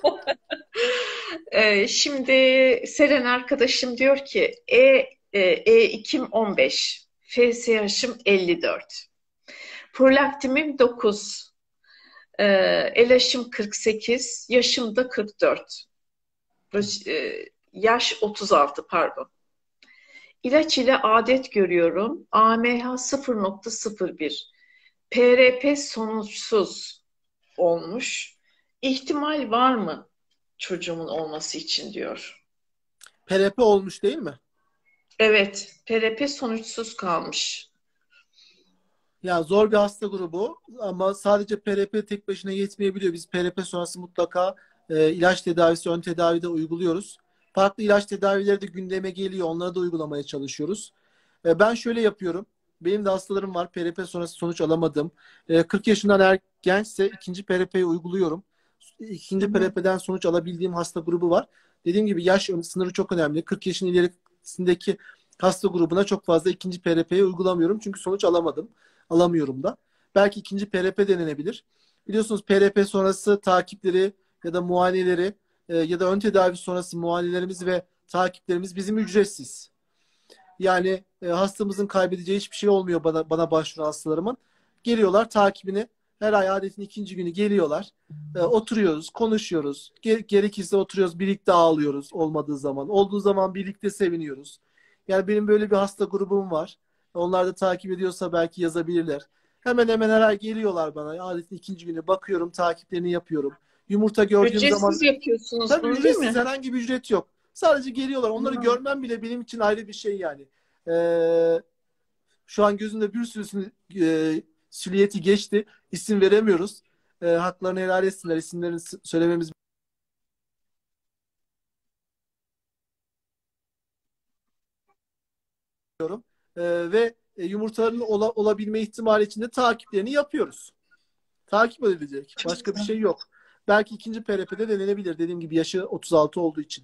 [SPEAKER 1] Şimdi Seren arkadaşım diyor ki E2'm 15, FSH'ım 54, prolaktinim 9, LH'ım 48, yaşım da 44. Yaş 36 pardon. İlaç ile adet görüyorum. AMH 0,01. PRP sonuçsuz olmuş. İhtimal var mı çocuğumun olması için diyor.
[SPEAKER 2] PRP olmuş değil mi?
[SPEAKER 1] Evet, PRP sonuçsuz kalmış.
[SPEAKER 2] Ya zor bir hasta grubu ama sadece PRP tek başına yetmeyebiliyor. Biz PRP sonrası mutlaka ilaç tedavisi, ön tedavide uyguluyoruz. Farklı ilaç tedavileri de gündeme geliyor. Onları da uygulamaya çalışıyoruz. Ben şöyle yapıyorum. Benim de hastalarım var. PRP sonrası sonuç alamadım. 40 yaşından gençse ikinci PRP'yi uyguluyorum.
[SPEAKER 1] Hı
[SPEAKER 2] İkinci
[SPEAKER 1] hı.
[SPEAKER 2] PRP'den sonuç alabildiğim hasta grubu var. Dediğim gibi yaş sınırı çok önemli. 40 yaşın ilerisindeki hasta grubuna çok fazla ikinci PRP'yi uygulamıyorum. Çünkü sonuç alamadım. Alamıyorum da. Belki ikinci PRP denenebilir. Biliyorsunuz PRP sonrası takipleri ya da muayeneleri ya da ön tedavi sonrası muayenelerimiz ve takiplerimiz bizim ücretsiz. Yani hastamızın kaybedeceği hiçbir şey olmuyor bana başvuran hastalarımın. Geliyorlar takibini her ay adetin ikinci günü geliyorlar. Oturuyoruz, konuşuyoruz. Gerekirse oturuyoruz, birlikte ağlıyoruz olmadığı zaman. Olduğu zaman birlikte seviniyoruz. Yani benim böyle bir hasta grubum var. Onlar da takip ediyorsa belki yazabilirler. Hemen hemen her ay geliyorlar bana. Adetin ikinci günü bakıyorum, takiplerini yapıyorum. Yumurta gördüğüm zaman
[SPEAKER 1] Ücretsiz yapıyorsunuz
[SPEAKER 2] tabii
[SPEAKER 1] bunu değil
[SPEAKER 2] ücretsiz,
[SPEAKER 1] mi?
[SPEAKER 2] herhangi bir ücret yok. Sadece geliyorlar. Onları
[SPEAKER 1] Hı.
[SPEAKER 2] görmem bile benim için ayrı bir şey yani. Şu an gözümde bir sürü silüeti geçti. İsim veremiyoruz. Haklarını helal etsinler. İsimlerini söylememiz biliyorum. Ve yumurtaların olabilme ihtimali için de takiplerini yapıyoruz. Takip edilecek.
[SPEAKER 1] Çok
[SPEAKER 2] Başka bir
[SPEAKER 1] güzel.
[SPEAKER 2] şey yok. Belki ikinci PRP'de denenebilir. Dediğim gibi yaşı 36 olduğu için.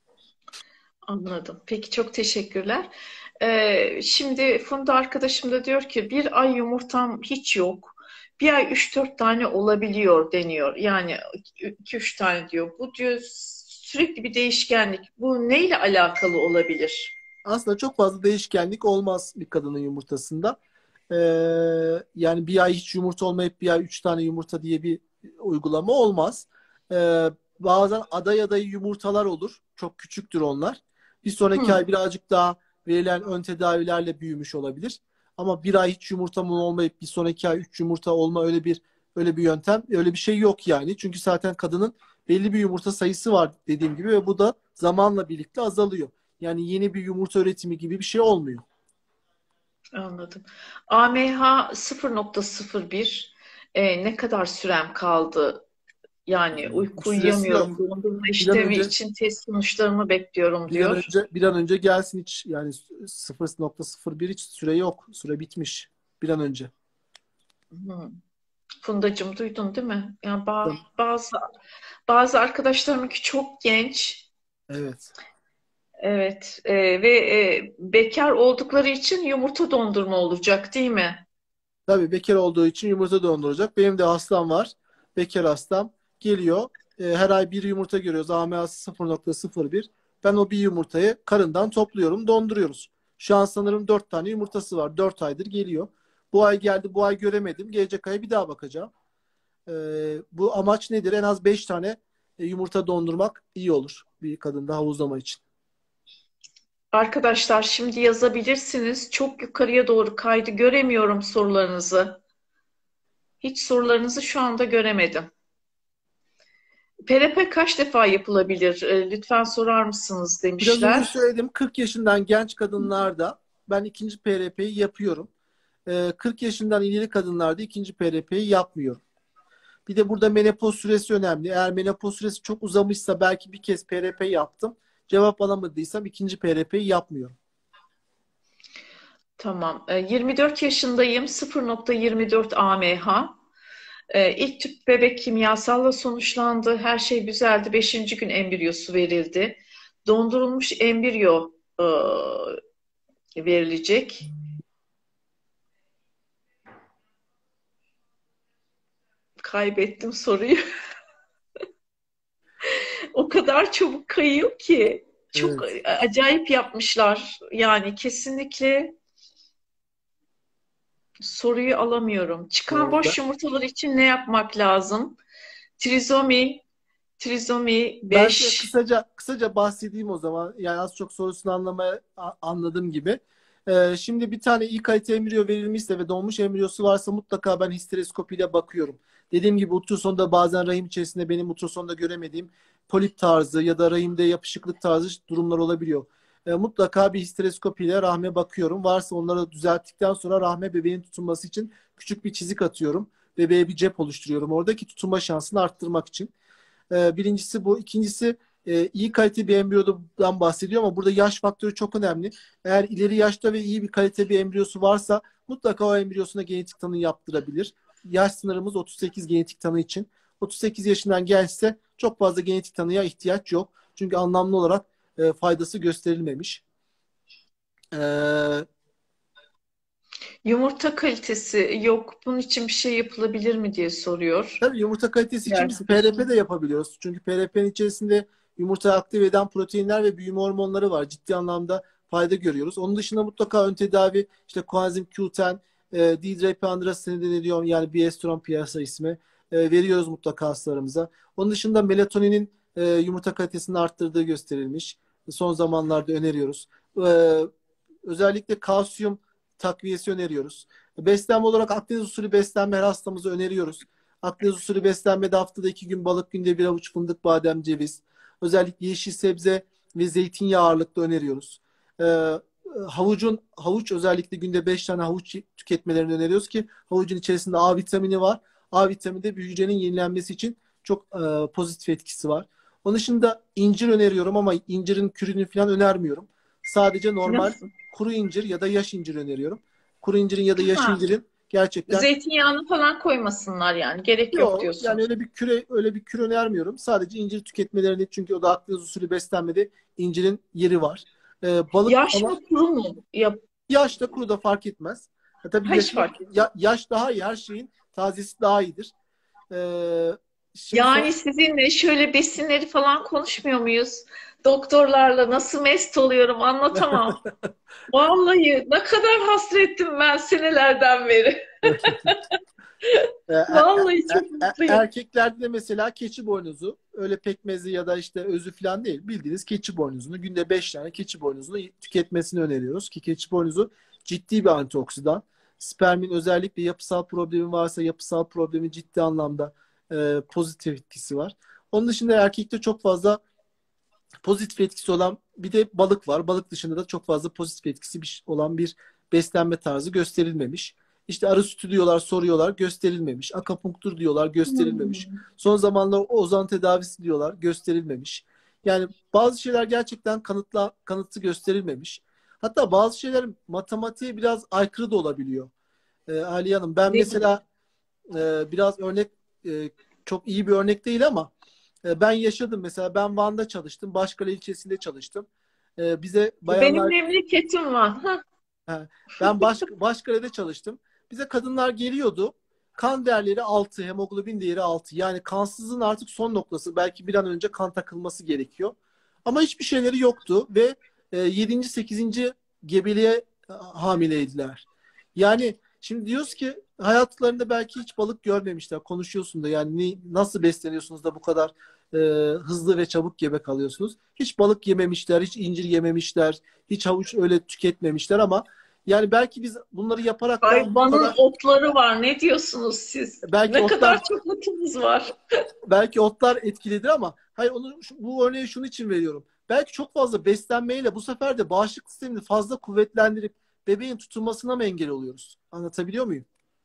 [SPEAKER 1] Anladım. Peki çok teşekkürler. Şimdi Funda arkadaşım da diyor ki bir ay yumurtam hiç yok. Bir ay 3-4 tane olabiliyor deniyor. Yani 2-3 tane diyor. Bu diyor sürekli bir değişkenlik. Bu neyle alakalı olabilir?
[SPEAKER 2] Aslında çok fazla değişkenlik olmaz bir kadının yumurtasında. Ee, Yani bir ay hiç yumurta olmayıp bir ay 3 tane yumurta diye bir uygulama olmaz. Bazen aday adayı yumurtalar olur. Çok küçüktür onlar. Bir sonraki
[SPEAKER 1] Hı,
[SPEAKER 2] ay birazcık daha verilen ön tedavilerle büyümüş olabilir. Ama bir ay hiç yumurta olmayıp bir sonraki ay 3 yumurta olma öyle bir yöntem, öyle bir şey yok yani. Çünkü zaten kadının belli bir yumurta sayısı var dediğim gibi ve bu da zamanla birlikte azalıyor. Yani yeni bir yumurta üretimi gibi bir şey olmuyor.
[SPEAKER 1] anladım. AMH 0,01 ne kadar sürem kaldı? Yani
[SPEAKER 2] Hiç
[SPEAKER 1] uyku
[SPEAKER 2] süresi
[SPEAKER 1] uyuyamıyorum.
[SPEAKER 2] yok.
[SPEAKER 1] Dondurma
[SPEAKER 2] Bir an
[SPEAKER 1] işlemi
[SPEAKER 2] önce
[SPEAKER 1] için test sonuçlarımı bekliyorum
[SPEAKER 2] bir an
[SPEAKER 1] diyor.
[SPEAKER 2] önce bir an önce gelsin, hiç yani 0,01 hiç süre yok. Süre bitmiş. Bir an önce.
[SPEAKER 1] Hı. Fundacığım duydun değil mi? Yani
[SPEAKER 2] Tamam.
[SPEAKER 1] bazı arkadaşlarımınki çok genç.
[SPEAKER 2] Evet.
[SPEAKER 1] Evet. Ve bekar oldukları için yumurta dondurma olacak değil mi?
[SPEAKER 2] Tabii bekar olduğu için yumurta donduracak. Benim de hastam var. Bekar hastam. Geliyor. Her ay bir yumurta görüyoruz. AMA'sı 0,01. Ben o bir yumurtayı karından topluyorum. Donduruyoruz. Şu an sanırım 4 tane yumurtası var. 4 aydır geliyor. Bu ay geldi. Bu ay göremedim. Gelecek ay bir daha bakacağım. Bu amaç nedir? En az 5 tane yumurta dondurmak iyi olur bir kadında havuzlama için.
[SPEAKER 1] Arkadaşlar şimdi yazabilirsiniz. Çok yukarıya doğru kaydı. Göremiyorum sorularınızı. Hiç sorularınızı şu anda göremedim. PRP kaç defa yapılabilir? Lütfen sorar mısınız
[SPEAKER 2] Biraz önce
[SPEAKER 1] demişler.
[SPEAKER 2] söyledim, 40 yaşından genç kadınlarda ben ikinci PRP'yi yapıyorum. 40 yaşından ileri kadınlarda ikinci PRP'yi yapmıyorum. Bir de burada menopoz süresi önemli. Eğer menopoz süresi çok uzamışsa belki bir kez PRP yaptım. Cevap alamadıysam ikinci PRP'yi yapmıyorum.
[SPEAKER 1] Tamam. 24 yaşındayım. 0,24 AMH. İlk tüp bebek kimyasalla sonuçlandı. Her şey güzeldi. Beşinci gün embriyosu verildi. Dondurulmuş embriyo verilecek. Kaybettim soruyu. O kadar çabuk kayıyor ki. Çok
[SPEAKER 2] Evet.
[SPEAKER 1] acayip yapmışlar. Yani kesinlikle soruyu alamıyorum. Çıkan
[SPEAKER 2] Ben,
[SPEAKER 1] boş yumurtalar için ne yapmak lazım? Trizomi, trizomi
[SPEAKER 2] ben size
[SPEAKER 1] 5.
[SPEAKER 2] kısaca bahsedeyim o zaman. Yani az çok sorusunu anladığım gibi. Şimdi bir tane iyi kalite embriyo verilmişse ve donmuş embriyosu varsa mutlaka ben histeroskopiyle bakıyorum. Dediğim gibi ultrasonda bazen rahim içerisinde benim ultrasonda göremediğim polip tarzı ya da rahimde yapışıklık tarzı durumlar olabiliyor. Mutlaka bir histeroskopiyle rahme bakıyorum. Varsa onları düzelttikten sonra rahme bebeğin tutunması için küçük bir çizik atıyorum. Bebeğe bir cep oluşturuyorum. Oradaki tutunma şansını arttırmak için. Birincisi bu. İkincisi iyi kalite bir embriyodan bahsediyor ama burada yaş faktörü çok önemli. Eğer ileri yaşta ve iyi bir kalite bir embriyosu varsa mutlaka o embriyosuna genetik tanı yaptırabilir. Yaş sınırımız 38 genetik tanı için. 38 yaşından gençse çok fazla genetik tanıya ihtiyaç yok. Çünkü anlamlı olarak faydası gösterilmemiş. E,
[SPEAKER 1] Yumurta kalitesi yok. Bunun için bir şey yapılabilir mi diye soruyor
[SPEAKER 2] Tabii yumurta kalitesi
[SPEAKER 1] bir
[SPEAKER 2] için biz PRP
[SPEAKER 1] arkadaşım.
[SPEAKER 2] de yapabiliyoruz. Çünkü PRP'nin içerisinde yumurta aktive eden proteinler ve büyüme hormonları var. Ciddi anlamda fayda görüyoruz. Onun dışında mutlaka ön tedavi işte koenzim Q10, D-hypoandrostenedione deniliyor yani biestron piyasa ismi. Veriyoruz mutlaka hastalarımıza. Onun dışında melatoninin yumurta kalitesini arttırdığı gösterilmiş. Son zamanlarda öneriyoruz. E, Özellikle kalsiyum takviyesi öneriyoruz. Beslenme olarak Akdeniz usulü beslenme her hastamıza öneriyoruz. Akdeniz usulü beslenmede haftada 2 gün balık, günde bir avuç fındık, badem, ceviz. Özellikle yeşil sebze ve zeytinyağı ağırlıklı öneriyoruz. Havuç özellikle günde 5 tane havuç tüketmelerini öneriyoruz ki havucun içerisinde A vitamini var. A vitamini de bir hücrenin yenilenmesi için çok pozitif etkisi var. Onun dışında incir öneriyorum ama incirin kürünü falan önermiyorum. Sadece normal
[SPEAKER 1] Nasıl?
[SPEAKER 2] kuru incir ya da yaş incir öneriyorum. Kuru incirin ya da yaş
[SPEAKER 1] Ha,
[SPEAKER 2] incirin gerçekten
[SPEAKER 1] zeytinyağını falan koymasınlar yani. Gerek yok
[SPEAKER 2] yok. Yani
[SPEAKER 1] diyorsun.
[SPEAKER 2] öyle bir küre önermiyorum. Sadece incir tüketmelerini çünkü o da Akdeniz usulü beslenmede incirin yeri var. Balık
[SPEAKER 1] Yaş
[SPEAKER 2] ama
[SPEAKER 1] mı kuru mu?
[SPEAKER 2] yaş da kuru da fark etmez. Tabii
[SPEAKER 1] Hiç fark etmez.
[SPEAKER 2] yaş daha iyi. Her şeyin tazesi daha iyidir. Ee, şimdi
[SPEAKER 1] Yani sizinle şöyle besinleri falan konuşmuyor muyuz? Doktorlarla nasıl mest oluyorum anlatamam. Vallahi ne kadar hasrettim ben senelerden beri. Vallahi çok mutluyum.
[SPEAKER 2] erkeklerde de mesela keçi boynuzu öyle pekmezi ya da işte özü falan değil. Bildiğiniz keçi boynuzunu günde 5 tane keçi boynuzunu tüketmesini öneriyoruz ki keçi boynuzu ciddi bir antioksidan. Spermin özellikle yapısal problemi varsa yapısal problemi ciddi anlamda pozitif etkisi var. Onun dışında erkekte çok fazla pozitif etkisi olan bir de balık var. Balık dışında da çok fazla pozitif etkisi olan bir beslenme tarzı gösterilmemiş. İşte arı sütü diyorlar, soruyorlar, gösterilmemiş. Akupunktur diyorlar, gösterilmemiş.
[SPEAKER 1] Hmm.
[SPEAKER 2] Son zamanlarda ozon tedavisi diyorlar, gösterilmemiş. Yani bazı şeyler gerçekten kanıtı gösterilmemiş. Hatta bazı şeyler matematiğe biraz aykırı da olabiliyor. Aliye Hanım, ben
[SPEAKER 1] Ne gibi?
[SPEAKER 2] mesela biraz örnek çok iyi bir örnek değil ama ben yaşadım mesela. Ben Van'da çalıştım. Başkale ilçesinde çalıştım. Bize
[SPEAKER 1] Benim
[SPEAKER 2] bayanlar
[SPEAKER 1] memleketim var. Ha,
[SPEAKER 2] he, Başkale'de çalıştım. Bize kadınlar geliyordu. Kan değerleri 6, hemoglobin değeri 6. Yani kansızlığın artık son noktası. Belki bir an önce kan takılması gerekiyor. Ama hiçbir şeyleri yoktu ve 7. 8. gebeliğe hamileydiler. Yani şimdi diyoruz ki hayatlarında belki hiç balık görmemişler. Konuşuyorsun da yani nasıl besleniyorsunuz da bu kadar e, hızlı ve çabuk gebe kalıyorsunuz. Hiç balık yememişler, hiç incir yememişler, hiç havuç öyle tüketmemişler ama yani belki biz bunları yaparaktan bu
[SPEAKER 1] hayvanın
[SPEAKER 2] kadar
[SPEAKER 1] otları var. Ne diyorsunuz siz?
[SPEAKER 2] belki
[SPEAKER 1] Ne
[SPEAKER 2] otlar
[SPEAKER 1] kadar çok otumuz var.
[SPEAKER 2] belki otlar etkilidir ama hayır bu örneği şunun için veriyorum. Belki çok fazla beslenmeyle bu sefer de bağışıklık sistemini fazla kuvvetlendirip bebeğin tutulmasına mı engel oluyoruz? Anlatabiliyor muyum?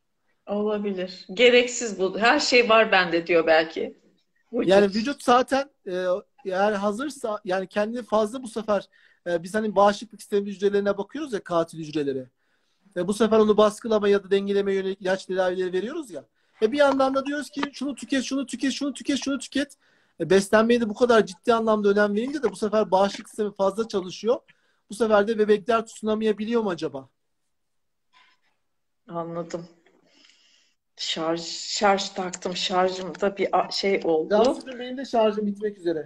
[SPEAKER 1] Olabilir. Gereksiz bu. Her şey var bende diyor belki.
[SPEAKER 2] Yani
[SPEAKER 1] Vücut.
[SPEAKER 2] vücut zaten eğer hazırsa yani kendini fazla bu sefer biz hani bağışıklık sistemi hücrelerine bakıyoruz ya katil hücrelere. Bu sefer onu baskılama ya da dengeleme yönelik ilaç tedavileri veriyoruz ya. Bir yandan da diyoruz ki şunu tüket, şunu tüket, şunu tüket, şunu tüket. Beslenmeye de bu kadar ciddi anlamda önem verince de bu sefer bağışıklık sistemi fazla çalışıyor. Bu sefer de bebekler tutunamayabiliyor mu acaba?
[SPEAKER 1] Anladım. Şarj taktım. Şarjımda bir şey oldu.
[SPEAKER 2] Cansu'cum benim de şarjım bitmek üzere.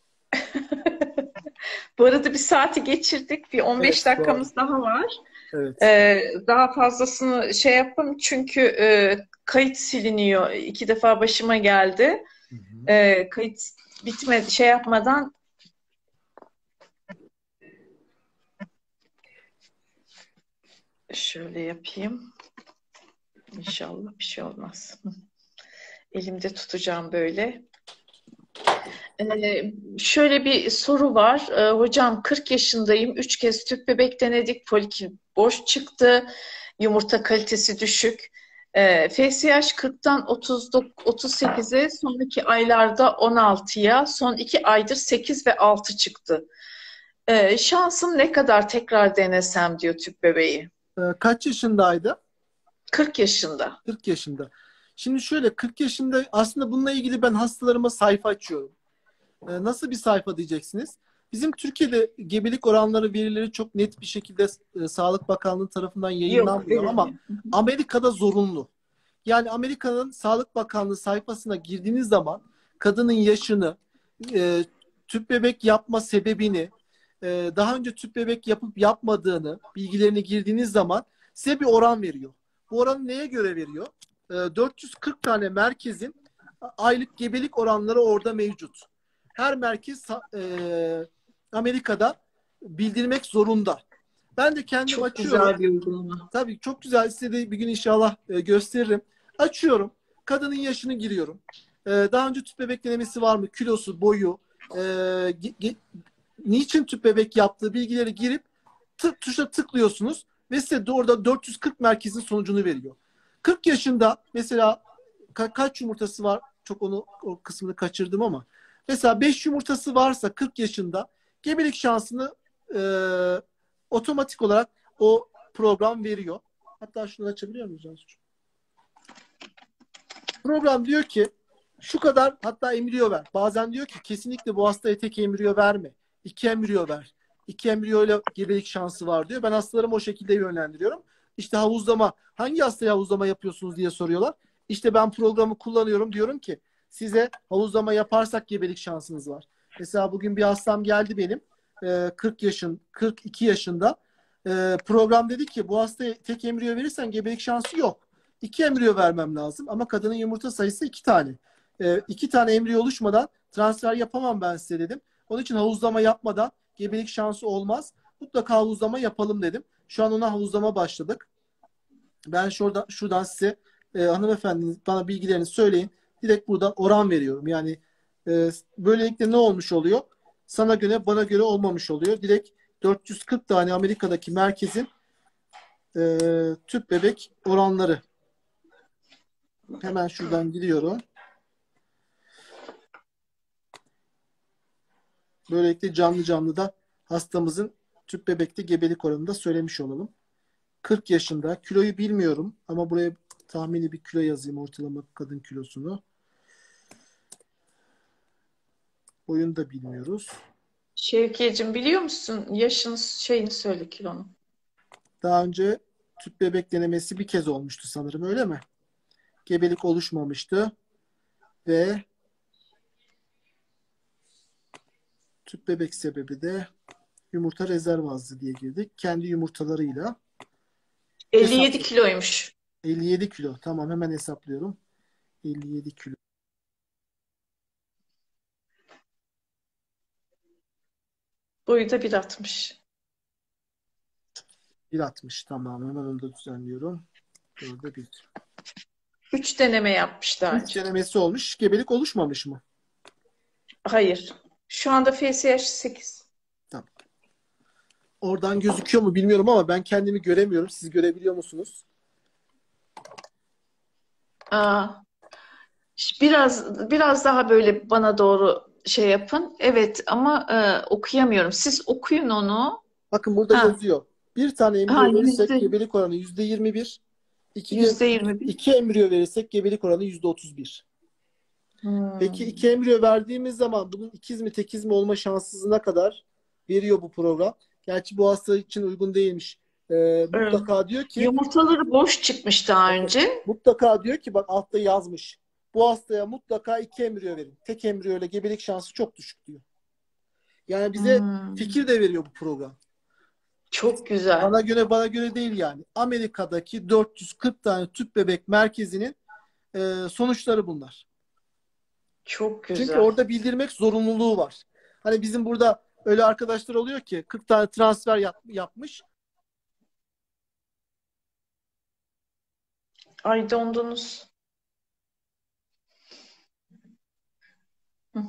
[SPEAKER 1] Bu arada bir saati geçirdik. Bir
[SPEAKER 2] Evet
[SPEAKER 1] 15
[SPEAKER 2] doğru.
[SPEAKER 1] dakikamız daha var.
[SPEAKER 2] Evet.
[SPEAKER 1] Daha fazlasını şey yapalım çünkü kayıt siliniyor. 2 defa başıma geldi.
[SPEAKER 2] Hı hı.
[SPEAKER 1] Kayıt bitmedi şey yapmadan şöyle yapayım. İnşallah bir şey olmaz. Elimde tutacağım böyle. Şöyle bir soru var. Hocam 40 yaşındayım. 3 kez tüp bebek denedik. Polikim boş çıktı. Yumurta kalitesi düşük. FSH 40'tan 38'e, sonraki aylarda 16'ya, son 2 aydır 8 ve 6 çıktı. Şansım ne kadar tekrar denesem diyor tüp bebeği.
[SPEAKER 2] Kaç yaşındaydı?
[SPEAKER 1] 40 yaşında.
[SPEAKER 2] 40 yaşında. Şimdi şöyle 40 yaşında aslında bununla ilgili ben hastalarıma sayfa açıyorum. Nasıl bir sayfa diyeceksiniz? Bizim Türkiye'de gebelik oranları verileri çok net bir şekilde Sağlık Bakanlığı tarafından
[SPEAKER 1] Yok,
[SPEAKER 2] yayınlanmıyor ama
[SPEAKER 1] verilmiyor.
[SPEAKER 2] Amerika'da zorunlu. Yani Amerika'nın Sağlık Bakanlığı sayfasına girdiğiniz zaman kadının yaşını, e, tüp bebek yapma sebebini, daha önce tüp bebek yapıp yapmadığını, bilgilerini girdiğiniz zaman size bir oran veriyor. Bu oranı neye göre veriyor? 440 tane merkezin aylık gebelik oranları orada mevcut. Her merkez Amerika'da bildirmek zorunda. Ben de kendim
[SPEAKER 1] Çok
[SPEAKER 2] açıyorum.
[SPEAKER 1] güzel bir uygulama.
[SPEAKER 2] Tabii çok güzel. Size de bir gün inşallah gösteririm. Açıyorum. Kadının yaşını giriyorum. Daha önce tüp bebek denemesi var mı? Kilosu, boyu, e, niçin tüp bebek yaptığı bilgileri girip tuşa tıklıyorsunuz ve size de orada 440 merkezin sonucunu veriyor. 40 yaşında mesela kaç yumurtası var? Çok o kısmını kaçırdım ama. Mesela 5 yumurtası varsa 40 yaşında gebelik şansını e, otomatik olarak o program veriyor. Hatta şunu açabiliyor muyuz Cansu'cuğum? Program diyor ki şu kadar hatta embriyo ver. Bazen diyor ki kesinlikle bu hastaya tek embriyo verme. 2 embriyo ver. 2 embriyoyla gebelik şansı var diyor. Ben hastalarımı o şekilde yönlendiriyorum. İşte havuzlama. Hangi hastaya havuzlama yapıyorsunuz diye soruyorlar. İşte ben programı kullanıyorum. Diyorum ki size havuzlama yaparsak gebelik şansınız var. Mesela bugün bir hastam geldi benim. 42 yaşında. Program dedi ki bu hastaya tek embriyo verirsen gebelik şansı yok. 2 embriyo vermem lazım ama kadının yumurta sayısı 2 tane. 2 tane embriyo oluşmadan transfer yapamam ben size dedim. Onun için havuzlama yapmadan gebelik şansı olmaz. Mutlaka havuzlama yapalım dedim. Şu an ona havuzlama başladık. Ben şuradan size hanımefendinin bana bilgilerini söyleyin. Direkt buradan oran veriyorum. Yani böylelikle ne olmuş oluyor? Sana göre bana göre olmamış oluyor. Direkt 440 tane Amerika'daki merkezin tüp bebek oranları. Hemen şuradan gidiyorum. Böylelikle canlı canlı da hastamızın tüp bebekte gebelik oranını da söylemiş olalım. 40 yaşında. Kiloyu bilmiyorum ama buraya tahmini bir kilo yazayım, ortalama kadın kilosunu. Boyunu da bilmiyoruz.
[SPEAKER 1] Şevkiyeciğim, biliyor musun? Yaşını, şeyini söyle, kilonu.
[SPEAKER 2] Daha önce tüp bebek denemesi bir kez olmuştu sanırım, öyle mi? Gebelik oluşmamıştı ve tüp bebek sebebi de yumurta rezerv azlığı diye girdik. Kendi yumurtalarıyla
[SPEAKER 1] 57
[SPEAKER 2] hesaplıyorum.
[SPEAKER 1] kiloymuş.
[SPEAKER 2] 57 kilo. Tamam, hemen hesaplıyorum. 57 kilo.
[SPEAKER 1] Boyu da 1,60.
[SPEAKER 2] 1,60. Tamam, hemen onu da düzenliyorum. Orada bir.
[SPEAKER 1] 3 deneme yapmış daha
[SPEAKER 2] 3
[SPEAKER 1] önce.
[SPEAKER 2] denemesi olmuş. Gebelik oluşmamış mı?
[SPEAKER 1] Hayır. Şu anda FSH 8.
[SPEAKER 2] Tamam. Oradan gözüküyor mu bilmiyorum ama ben kendimi göremiyorum. Siz görebiliyor musunuz?
[SPEAKER 1] Aa, biraz daha böyle bana doğru şey yapın. Evet ama okuyamıyorum. Siz okuyun onu.
[SPEAKER 2] Bakın burada
[SPEAKER 1] Ha,
[SPEAKER 2] yazıyor. Bir tane
[SPEAKER 1] ha
[SPEAKER 2] embriyo verirsek
[SPEAKER 1] yüzde.
[SPEAKER 2] gebelik oranı %21.
[SPEAKER 1] %20.
[SPEAKER 2] iki embriyo verirsek gebelik oranı %31. Peki iki embriyo verdiğimiz zaman bunun ikiz mi tekiz mi olma şanssızlığına kadar veriyor bu program. Gerçi bu hasta için uygun değilmiş.
[SPEAKER 1] Evet.
[SPEAKER 2] Mutlaka diyor ki
[SPEAKER 1] Yumurtaları boş çıkmış daha önce.
[SPEAKER 2] mutlaka diyor ki bak altta yazmış. Bu hastaya mutlaka iki embriyo verin. Tek embriyo ile gebelik şansı çok düşük diyor. Yani bize
[SPEAKER 1] Hmm,
[SPEAKER 2] fikir de veriyor bu program.
[SPEAKER 1] çok güzel.
[SPEAKER 2] Bana göre değil yani. Amerika'daki 440 tane tüp bebek merkezinin sonuçları bunlar.
[SPEAKER 1] Çok
[SPEAKER 2] Çünkü
[SPEAKER 1] güzel.
[SPEAKER 2] orada bildirmek zorunluluğu var. Hani bizim burada öyle arkadaşlar oluyor ki 40 tane transfer yapmış.
[SPEAKER 1] Ay dondunuz. Hı.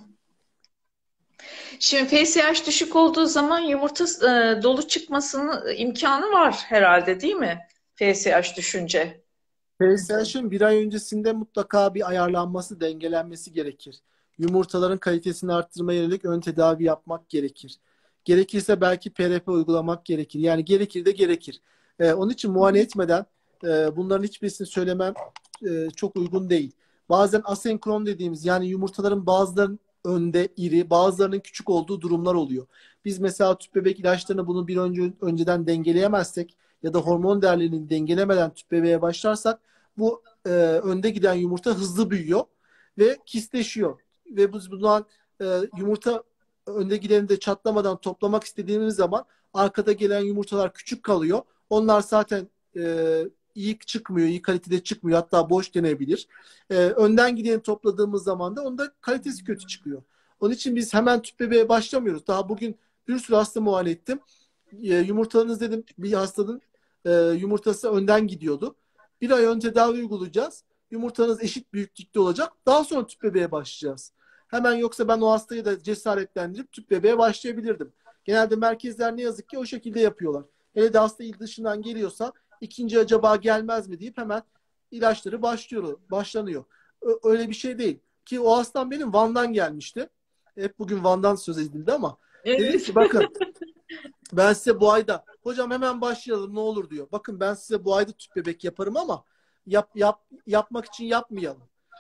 [SPEAKER 1] Şimdi FSH düşük olduğu zaman yumurta dolu çıkmasının imkanı var herhalde, değil mi? FSH düşünce.
[SPEAKER 2] PlayStation bir ay öncesinde mutlaka bir ayarlanması, dengelenmesi gerekir. Yumurtaların kalitesini arttırmaya yönelik ön tedavi yapmak gerekir. Gerekirse belki PRP uygulamak gerekir. Yani gerekir de gerekir. Onun için muayene etmeden bunların hiçbirisini söylemem çok uygun değil. Bazen asenkron dediğimiz yani yumurtaların bazılarının önde iri, bazılarının küçük olduğu durumlar oluyor. Biz mesela tüp bebek ilaçlarını bunu bir önceden dengeleyemezsek ya da hormon değerlerini dengelemeden tüp bebeğe başlarsak bu önde giden yumurta hızlı büyüyor ve kistleşiyor. Ve biz bundan yumurta önde gideni de çatlamadan toplamak istediğimiz zaman arkada gelen yumurtalar küçük kalıyor. Onlar zaten iyi çıkmıyor, iyi kalitede çıkmıyor. Hatta boş denebilir. Önden gideni topladığımız zaman da onda kalitesi kötü çıkıyor. Onun için biz hemen tüp bebeğe başlamıyoruz. Daha bugün bir sürü hasta muayene ettim. Yumurtalarınız dedim bir hastanın yumurtası önden gidiyordu. Bir ay ön tedavi uygulayacağız. Yumurtanız eşit büyüklükte olacak. Daha sonra tüp bebeğe başlayacağız. Hemen yoksa ben o hastayı da cesaretlendirip tüp bebeğe başlayabilirdim. Genelde merkezler ne yazık ki o şekilde yapıyorlar. Hele de hasta il dışından geliyorsa ikinci acaba gelmez mi deyip hemen ilaçları başlanıyor. Öyle bir şey değil. Ki o hastam benim Van'dan gelmişti. Hep bugün Van'dan söz edildi ama dedim
[SPEAKER 1] Evet.
[SPEAKER 2] ki bakın ben size bu ayda hocam hemen başlayalım ne olur diyor. Bakın ben size bu ayda tüp bebek yaparım ama yapmak için yapmayalım.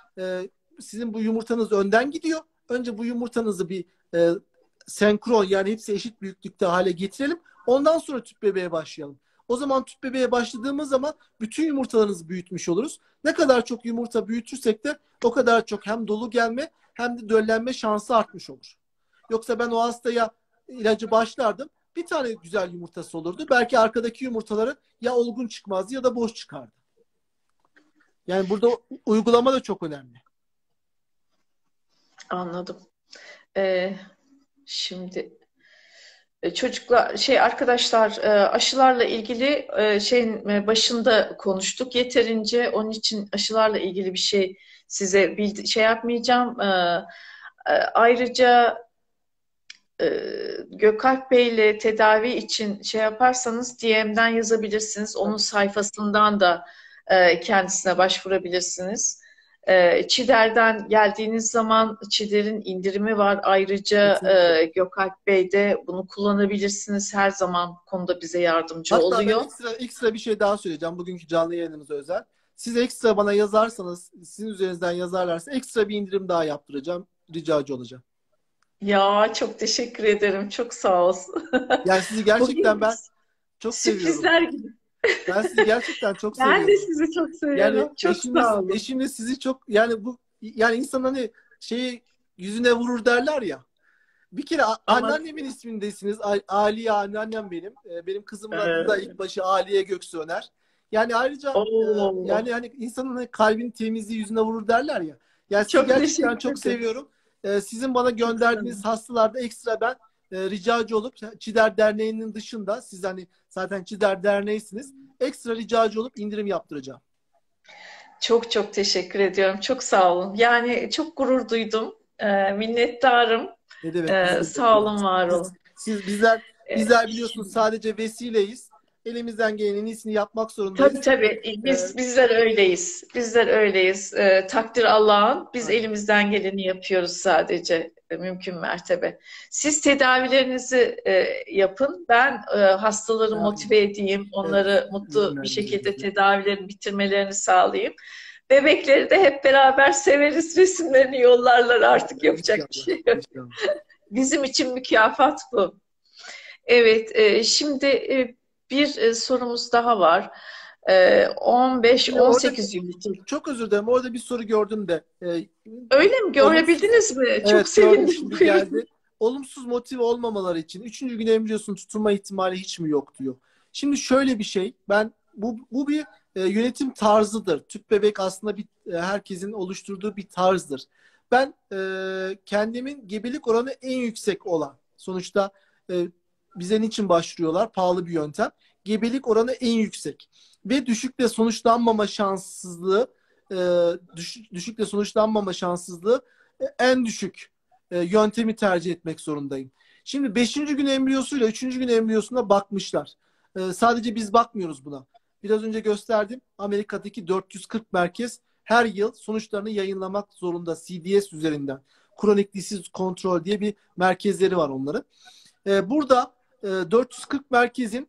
[SPEAKER 2] Sizin bu yumurtanız önden gidiyor. Önce bu yumurtanızı bir senkron yani hepsi eşit büyüklükte hale getirelim. Ondan sonra tüp bebeğe başlayalım. O zaman tüp bebeğe başladığımız zaman bütün yumurtalarınızı büyütmüş oluruz. Ne kadar çok yumurta büyütürsek de o kadar çok hem dolu gelme hem de döllenme şansı artmış olur. Yoksa ben o hastaya ilacı başlardım. Bir tane güzel yumurtası olurdu. Belki arkadaki yumurtaları ya olgun çıkmazdı ya da boş çıkardı. Yani burada uygulama da çok önemli.
[SPEAKER 1] Anladım. Ee, Şimdi çocuklar arkadaşlar, aşılarla ilgili şeyin başında konuştuk yeterince. Onun için aşılarla ilgili bir şey size şey yapmayacağım. Ayrıca Gökalp Bey'le tedavi için şey yaparsanız DM'den yazabilirsiniz. Onun sayfasından da kendisine başvurabilirsiniz. Çider'den geldiğiniz zaman Çider'in indirimi var. Ayrıca
[SPEAKER 2] Kesinlikle.
[SPEAKER 1] Gökalp Bey de bunu kullanabilirsiniz. Her zaman konuda bize yardımcı
[SPEAKER 2] Hatta ben
[SPEAKER 1] oluyor.
[SPEAKER 2] ekstra bir şey daha söyleyeceğim. Bugünkü canlı yayınımıza özel. Siz ekstra bana yazarsanız, sizin üzerinizden yazarlarsa ekstra bir indirim daha yaptıracağım. Ricacı olacağım.
[SPEAKER 1] Ya çok teşekkür ederim. Çok sağ olsun.
[SPEAKER 2] Yani sizi gerçekten
[SPEAKER 1] Bugün
[SPEAKER 2] ben çok seviyorum.
[SPEAKER 1] sürprizler gibi.
[SPEAKER 2] Ben sizi gerçekten çok
[SPEAKER 1] Ben de
[SPEAKER 2] seviyorum.
[SPEAKER 1] sizi çok
[SPEAKER 2] Yani
[SPEAKER 1] seviyorum. Çok
[SPEAKER 2] eşimiz
[SPEAKER 1] sağ olun.
[SPEAKER 2] eşimle sizi çok yani bu yani insan hani şeyi yüzüne vurur derler ya. Bir kere
[SPEAKER 1] Ama
[SPEAKER 2] anneannemin ismindesiniz. Aliye anneannem benim. Benim kızımın adı da
[SPEAKER 1] e,
[SPEAKER 2] ilk başı Aliye Göksuöner. Yani ayrıca
[SPEAKER 1] Oo,
[SPEAKER 2] yani hani insanın hani kalbin temizliği yüzüne vurur derler ya. Yani sizi
[SPEAKER 1] çok
[SPEAKER 2] gerçekten
[SPEAKER 1] teşekkür
[SPEAKER 2] çok
[SPEAKER 1] ederim.
[SPEAKER 2] seviyorum. Sizin bana
[SPEAKER 1] Çok sağ
[SPEAKER 2] gönderdiğiniz
[SPEAKER 1] olun.
[SPEAKER 2] hastalarda ekstra ben ricacı olup Çider Derneği'nin dışında siz hani zaten Çider Derneği'siniz. Ekstra ricacı olup indirim yaptıracağım.
[SPEAKER 1] Çok çok teşekkür ediyorum. Çok sağ olun. Yani çok gurur duydum. Minnettarım.
[SPEAKER 2] Ne demek biz
[SPEAKER 1] Sağ
[SPEAKER 2] minnettarız.
[SPEAKER 1] olun, var olun.
[SPEAKER 2] Bizler
[SPEAKER 1] E,
[SPEAKER 2] bizler biliyorsunuz
[SPEAKER 1] şimdi,
[SPEAKER 2] sadece vesileyiz. Elimizden gelenin en iyisini yapmak
[SPEAKER 1] Tabii
[SPEAKER 2] zorundayız.
[SPEAKER 1] tabii.
[SPEAKER 2] Ee,
[SPEAKER 1] Bizler öyleyiz. Bizler öyleyiz. Takdir Allah'ın. Biz
[SPEAKER 2] aynen.
[SPEAKER 1] elimizden geleni yapıyoruz sadece mümkün mertebe. Siz tedavilerinizi yapın. Ben hastaları
[SPEAKER 2] Ya,
[SPEAKER 1] motive edeyim.
[SPEAKER 2] evet,
[SPEAKER 1] Onları mutlu bir
[SPEAKER 2] yönlendireceğiz
[SPEAKER 1] şekilde
[SPEAKER 2] bizi.
[SPEAKER 1] tedavilerini bitirmelerini sağlayayım. Bebekleri de hep beraber severiz. Resimlerini yollarlar artık yapacak bir
[SPEAKER 2] İnşallah.
[SPEAKER 1] şey yok.
[SPEAKER 2] İnşallah.
[SPEAKER 1] Bizim için mükafat bu. Evet, şimdi bir sorumuz daha var.
[SPEAKER 2] Şimdi orada
[SPEAKER 1] 15-18 yıllık.
[SPEAKER 2] çok özür dilerim. Orada bir soru gördüm de.
[SPEAKER 1] Öyle mi?
[SPEAKER 2] Olumsuz,
[SPEAKER 1] Görebildiniz mi? Çok
[SPEAKER 2] evet gördüm
[SPEAKER 1] sevindim.
[SPEAKER 2] şimdi
[SPEAKER 1] Buyurun.
[SPEAKER 2] geldi. Olumsuz motive olmamaları için üçüncü gün embriyosunu tutulma ihtimali hiç mi yok diyor. Şimdi şöyle bir şey. Bu bir yönetim tarzıdır. Tüp bebek aslında herkesin oluşturduğu bir tarzdır. Ben kendimin gebelik oranı en yüksek olan, sonuçta e, bize niçin başvuruyorlar? Pahalı bir yöntem. Gebelik oranı en yüksek ve e, düşükle sonuçlanmama şanssızlığı en düşük yöntemi tercih etmek zorundayım. Şimdi beşinci gün embriyosuyla üçüncü gün embriyosuna bakmışlar. Sadece biz bakmıyoruz buna. Biraz önce gösterdim. Amerika'daki 440 merkez her yıl sonuçlarını yayınlamak zorunda CDS üzerinden. Chronic Disease Control diye bir merkezleri var onların. Burada 440 merkezin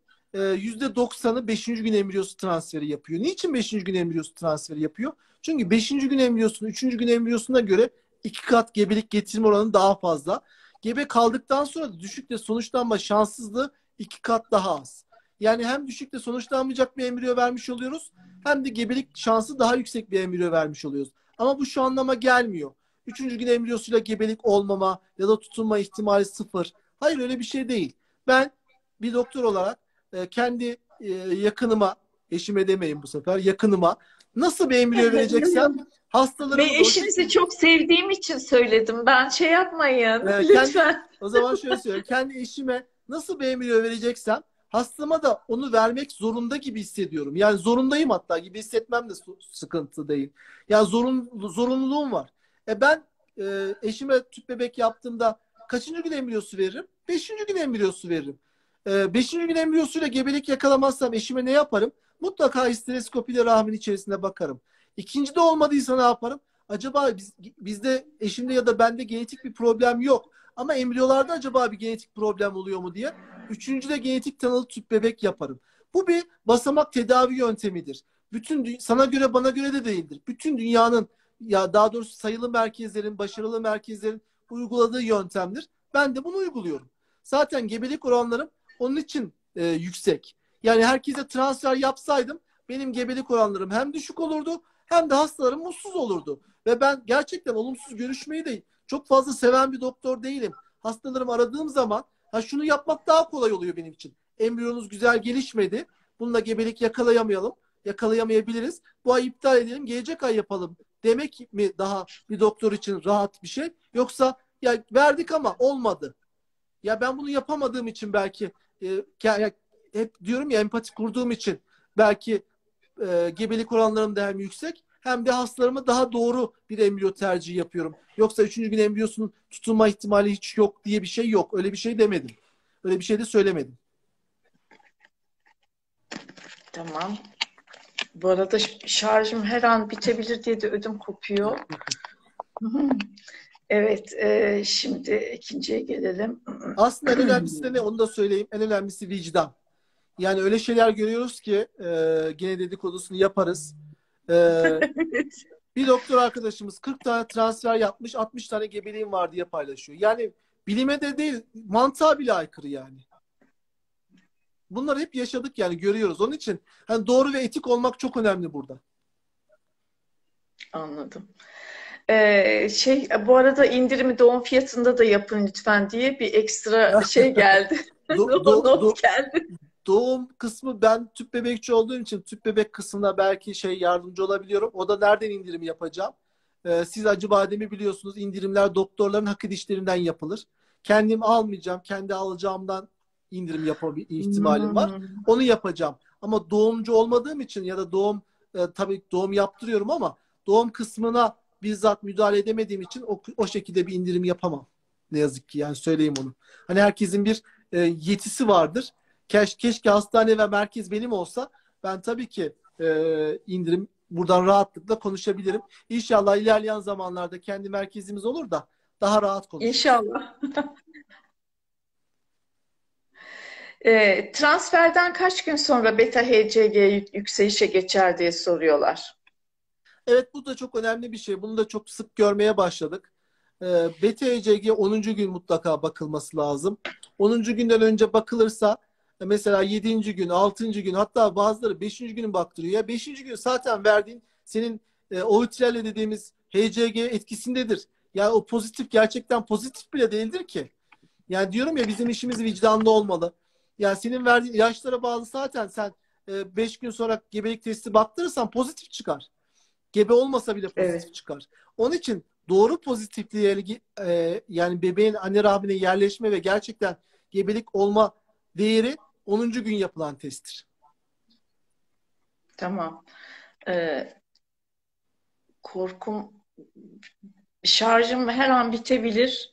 [SPEAKER 2] %90'ı 5. gün embriyosu transferi yapıyor. Niçin 5. gün embriyosu transferi yapıyor? Çünkü 5. gün embriyosunun 3. gün embriyosuna göre 2 kat gebelik getirme oranı daha fazla. Gebe kaldıktan sonra da düşükle sonuçlanma şanssızlığı 2 kat daha az. Yani hem düşükle sonuçlanmayacak bir embriyo vermiş oluyoruz, hem de gebelik şansı daha yüksek bir embriyo vermiş oluyoruz. Ama bu şu anlama gelmiyor. 3. gün embriyosuyla gebelik olmama ya da tutulma ihtimali sıfır. Hayır, öyle bir şey değil. Ben bir doktor olarak kendi yakınıma, eşime demeyin bu sefer, yakınıma nasıl bir embriyo vereceksem
[SPEAKER 1] Ve
[SPEAKER 2] hastalarımı da o
[SPEAKER 1] eşinizi
[SPEAKER 2] şekilde
[SPEAKER 1] çok sevdiğim için söyledim. Ben şey yapmayın. Lütfen.
[SPEAKER 2] o zaman şöyle söyleyeyim. Kendi eşime nasıl bir embriyo vereceksem hastama da onu vermek zorunda gibi hissediyorum. Yani zorundayım, hatta gibi hissetmem de sıkıntı değil. Yani zorunluluğum var. Ben eşime tüp bebek yaptığımda kaçıncı gün embriyosu veririm? Beşinci gün embriyosu veririm. Beşinci gün embriyosuyla gebelik yakalamazsam eşime ne yaparım? Mutlaka histeroskopiyle rahmin içerisine bakarım. İkinci de olmadıysa ne yaparım? Acaba bizde, eşimde ya da bende genetik bir problem yok, ama embriyolarda acaba bir genetik problem oluyor mu diye üçüncüde genetik tanılı tüp bebek yaparım. Bu bir basamak tedavi yöntemidir. Sana göre bana göre de değildir. Bütün dünyanın, ya daha doğrusu sayılı merkezlerin, başarılı merkezlerin uyguladığı yöntemdir. Ben de bunu uyguluyorum. Zaten gebelik oranlarım onun için yüksek. Yani herkese transfer yapsaydım benim gebelik oranlarım hem düşük olurdu, hem de hastalarım mutsuz olurdu. Ve ben gerçekten olumsuz görüşmeyi de çok fazla seven bir doktor değilim. Hastalarımı aradığım zaman şunu yapmak daha kolay oluyor benim için. Embriyonuz güzel gelişmedi. Bununla gebelik yakalayamayabiliriz. Bu ay iptal edelim, gelecek ay yapalım demek mi daha bir doktor için rahat bir şey? Yoksa ya verdik ama olmadı. Ya ben bunu yapamadığım için belki hep diyorum ya, empati kurduğum için belki gebelik oranlarım da hem yüksek, hem de hastalarıma daha doğru bir embriyo tercihi yapıyorum. Yoksa üçüncü gün embriyosunun tutulma ihtimali hiç yok diye bir şey yok. Öyle bir şey demedim. Öyle bir şey de söylemedim.
[SPEAKER 1] Tamam. Bu arada şarjım her an bitebilir diye de ödüm kopuyor. Evet, şimdi ikinciye gelelim.
[SPEAKER 2] Aslında en önemlisi de ne, onu da söyleyeyim. En önemlisi vicdan. Yani öyle şeyler görüyoruz ki gene dedikodusunu yaparız. E, Bir doktor arkadaşımız 40 tane transfer yapmış, 60 tane gebeliğim var diye paylaşıyor. Yani bilime de değil, mantığa bile aykırı yani. Bunları hep yaşadık, yani görüyoruz. Onun için hani doğru ve etik olmak çok önemli burada.
[SPEAKER 1] Anladım. Bu arada indirimi doğum fiyatında da yapın lütfen diye bir ekstra şey geldi.
[SPEAKER 2] Do, do, do,
[SPEAKER 1] Not geldi.
[SPEAKER 2] Doğum kısmı, ben tüp bebekçi olduğum için tüp bebek kısmına belki yardımcı olabiliyorum. O da nereden indirim yapacağım? Siz Acıbadem'i biliyorsunuz. İndirimler doktorların hak edişlerinden yapılır. Kendim almayacağım. Kendi alacağımdan indirim ihtimalim var.
[SPEAKER 1] Hmm.
[SPEAKER 2] Onu yapacağım. Ama doğumcu olmadığım için ya da tabii doğum yaptırıyorum ama doğum kısmına bizzat müdahale edemediğim için o şekilde bir indirim yapamam. Ne yazık ki, yani söyleyeyim onu. Hani herkesin bir yetisi vardır. Keşke hastane ve merkez benim olsa, ben tabii ki indirim buradan rahatlıkla konuşabilirim. İnşallah ilerleyen zamanlarda kendi merkezimiz olur da daha rahat konuşuruz.
[SPEAKER 1] İnşallah. Transferden kaç gün sonra beta HCG yükselişe geçer diye soruyorlar.
[SPEAKER 2] Evet, bu da çok önemli bir şey. Bunu da çok sık görmeye başladık. BTCG 10. gün mutlaka bakılması lazım. 10. günden önce bakılırsa mesela 7. gün, 6. gün, hatta bazıları 5. günü baktırıyor. Ya 5. gün zaten verdiğin senin o vitrelle dediğimiz HCG etkisindedir. Yani o pozitif gerçekten pozitif bile değildir ki. Yani diyorum ya, bizim işimiz vicdanlı olmalı. Yani senin verdiğin ilaçlara bağlı zaten sen 5 gün sonra gebelik testi baktırırsan pozitif çıkar. Gebe olmasa bile pozitif
[SPEAKER 1] Evet,
[SPEAKER 2] çıkar. Onun için doğru pozitifliğe yani bebeğin anne rahmine yerleşme ve gerçekten gebelik olma değeri 10. gün yapılan testtir.
[SPEAKER 1] tamam. Ee, Korkum, şarjım her an bitebilir.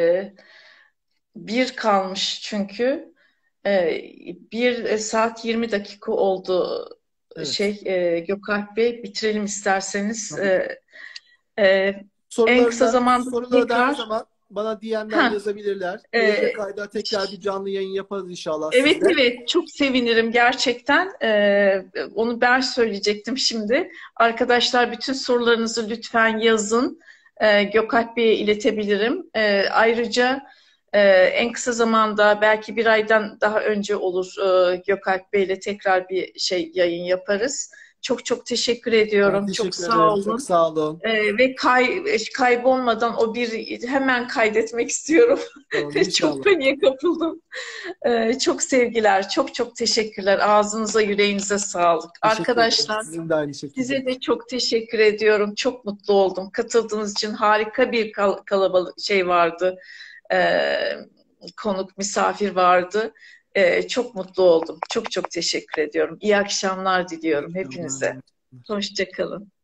[SPEAKER 1] Bir kalmış çünkü. Bir saat 20 dakika oldu.
[SPEAKER 2] Evet.
[SPEAKER 1] Gökalp Bey, bitirelim isterseniz.
[SPEAKER 2] Tabii ki.
[SPEAKER 1] E, En kısa zamanda
[SPEAKER 2] Soruları da her
[SPEAKER 1] tekrar.
[SPEAKER 2] zaman bana DM'den
[SPEAKER 1] Ha,
[SPEAKER 2] yazabilirler.
[SPEAKER 1] e,
[SPEAKER 2] Kayda tekrar bir canlı yayın yaparız inşallah
[SPEAKER 1] evet
[SPEAKER 2] sizle.
[SPEAKER 1] evet, çok sevinirim gerçekten. Onu ben söyleyecektim şimdi. Arkadaşlar, bütün sorularınızı lütfen yazın. Gökalp Bey'e iletebilirim. Ayrıca en kısa zamanda, belki bir aydan daha önce olur, Gökalp Bey'le tekrar bir yayın yaparız. Çok çok teşekkür
[SPEAKER 2] Ben
[SPEAKER 1] ediyorum. Çok
[SPEAKER 2] teşekkür
[SPEAKER 1] sağ
[SPEAKER 2] ederim. Çok
[SPEAKER 1] olun.
[SPEAKER 2] sağ olun.
[SPEAKER 1] Ve kaybolmadan o bir hemen kaydetmek istiyorum.
[SPEAKER 2] Tamam,
[SPEAKER 1] Çok
[SPEAKER 2] inşallah.
[SPEAKER 1] paniğe kapıldım. Çok sevgiler, çok çok teşekkürler. Ağzınıza, yüreğinize sağlık.
[SPEAKER 2] Teşekkür ederim.
[SPEAKER 1] Arkadaşlar,
[SPEAKER 2] Sizin de aynı şekilde.
[SPEAKER 1] size de çok teşekkür ediyorum. Çok mutlu oldum. Katıldığınız için harika bir kalabalık vardı. Ee, Konuk, misafir vardı. Çok mutlu oldum. Çok çok teşekkür ediyorum. İyi akşamlar
[SPEAKER 2] İyi
[SPEAKER 1] diliyorum hepinize.
[SPEAKER 2] akşamlar.
[SPEAKER 1] Hoşça kalın.